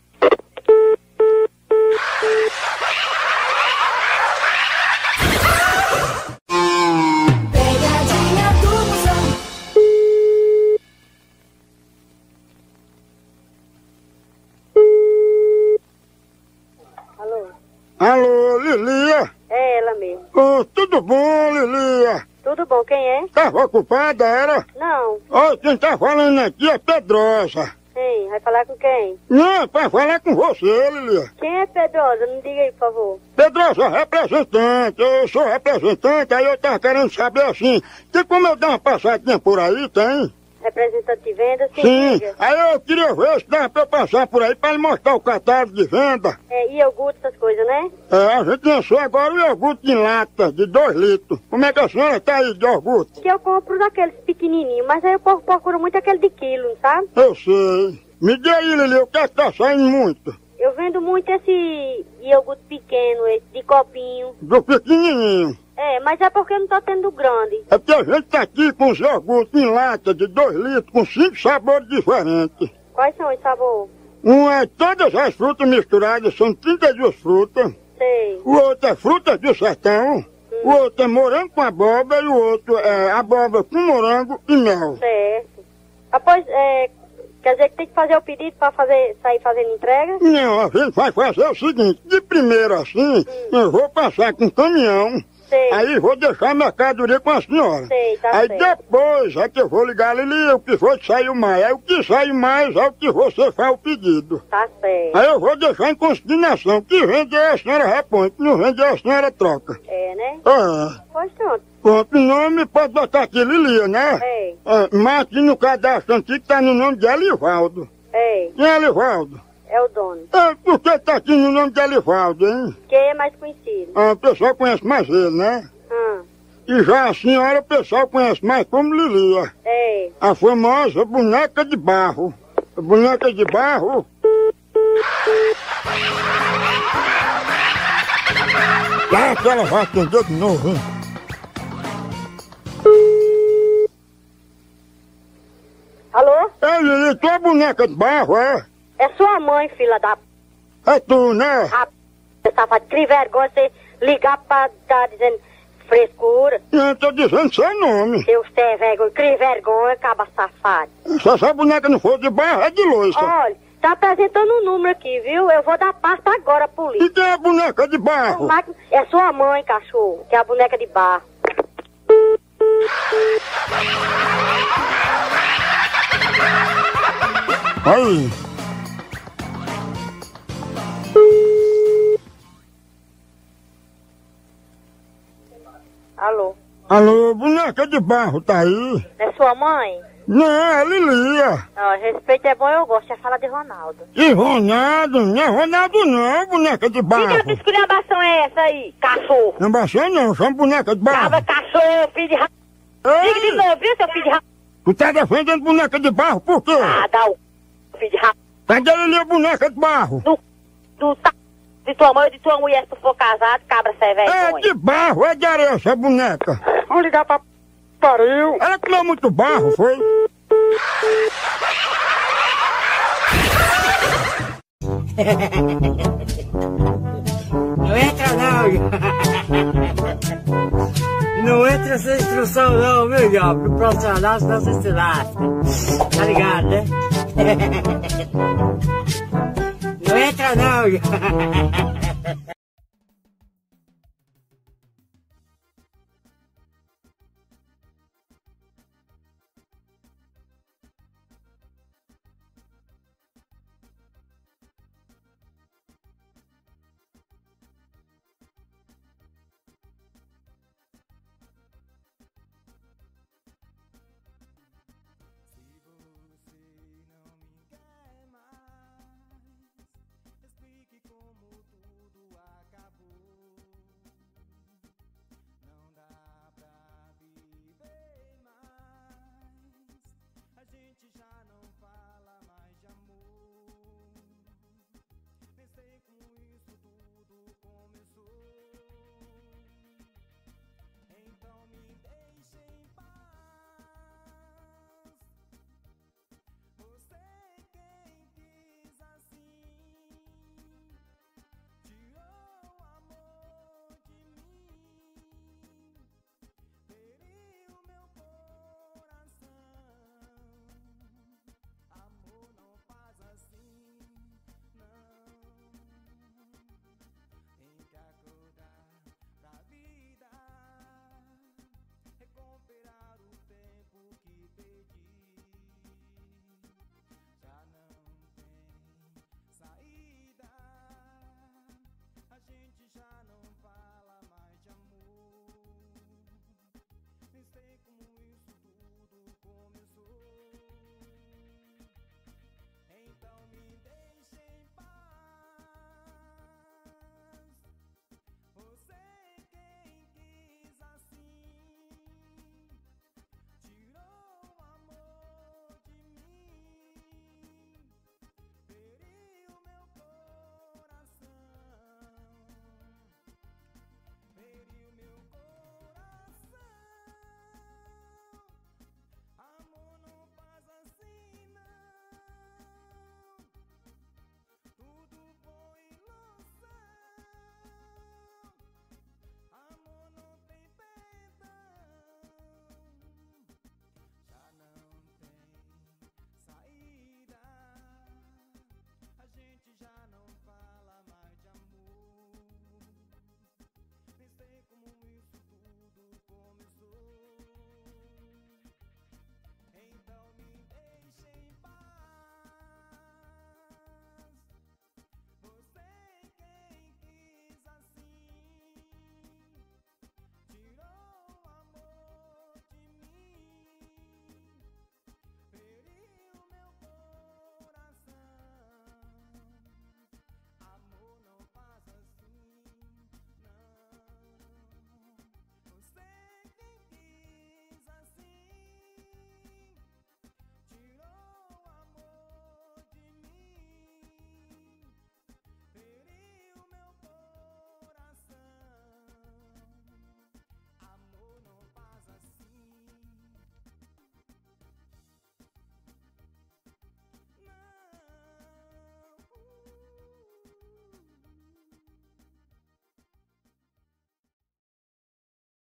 Pegadinha do Moção. Alô? Alô, Lilia? É ela mesmo. Ô, tudo bom, Lilia? Tudo bom, quem é? Tava ocupada, era? Não. Ó, quem tá falando aqui é Pedrosa. Sim. Sim, vai falar com quem? Não, pra falar com você, Lilia. Quem é Pedrosa? Me diga aí, por favor. Pedrosa, representante, eu sou representante, aí eu tava querendo saber assim, que como eu dar uma passadinha por aí, tem? Representante de venda, sim. Sim, diga. aí eu queria ver se dava pra eu passar por aí pra lhe mostrar o catálogo de venda. É, iogurte, essas coisas, né? É, a gente lançou agora o iogurte em lata, de dois litros. Como é que a senhora tá aí de iogurte? Que eu compro daqueles pequenininhos, mas aí eu procuro muito aquele de quilo, sabe? Eu sei. Me diga aí, Lili, o que é que tá saindo muito? Eu vendo muito esse iogurte pequeno, esse de copinho. Do pequenininho. É, mas é porque eu não tô tendo grande. É porque a gente tá aqui com os iogurtes em lata de dois litros, com cinco sabores diferentes. Quais são os sabores? Um é todas as frutas misturadas, são trinta e duas frutas. Sei. O outro é frutas do sertão. Hum. O outro é morango com abóbora e o outro é abóbora com morango e mel. Certo. Após, é, quer dizer que tem que fazer o pedido pra fazer, sair fazendo entrega? Não, a gente vai fazer o seguinte, de primeiro assim, hum. eu vou passar com um caminhão. Sei. Aí vou deixar a mercadoria com a senhora. Sei, tá Aí certo. depois é que eu vou ligar ali o que foi que saiu mais. Aí o que sai mais é o que você faz o pedido. Tá certo. Aí eu vou deixar em consignação. O que vender a senhora repõe, o que não vender a senhora troca. É, né? É. Pois pronto. Pronto, o nome pode botar aqui Lilia, né? É. É, mas aqui no cadastro antigo tá no nome de Elivaldo. É. Quem é Elivaldo? É o dono. É, por que tá aqui no nome de Elivaldo, hein? Quem é mais conhecido? Ah, o pessoal conhece mais ele, né? Hum. E já a senhora, o pessoal conhece mais como Lilia. É. A famosa boneca de barro. A boneca de barro. Será que ela vai atender de novo, hein? Alô? Ei, Lili, tu é boneca de barro, é? É sua mãe, filha da p... É tu, né? A p... safado, que vergonha você ligar pra tá dizendo frescura. Eu tô dizendo seu nome. Seu Zé vergonha, que vergonha, caba safado. Se essa boneca não for de barro, é de loiça. Olha, tá apresentando um número aqui, viu? Eu vou dar pasta agora, polícia. E quem é a boneca de barro? É sua mãe, cachorro, que é a boneca de barro. Aí. Alô? Alô, boneca de barro, tá aí? É sua mãe? Não, é Lilia. Ó, respeito é bom, eu gosto. É falar de Ronaldo. E Ronaldo? Não é Ronaldo não, boneca de barro. Que esculhambação é essa aí, cachorro? Não baixei não, chama boneca de barro. Tava cachorro, filho de ra... Diga de novo, viu, seu filho de ra... Tu tá defendendo boneca de barro por quê? Ah, dá o filho de ra... Cadê Lilia, boneca de barro? Do... do... de tua mãe ou de tua mulher, se tu for casado, cabra sem vergonha. É de barro, é de areia essa boneca. Vamos ligar pra... pariu. Ela comeu muito barro, foi? Não entra não. Não entra sem instrução não, meu diabo. Pro profissional, senão você se lasca. Tá ligado, né? Não entra não.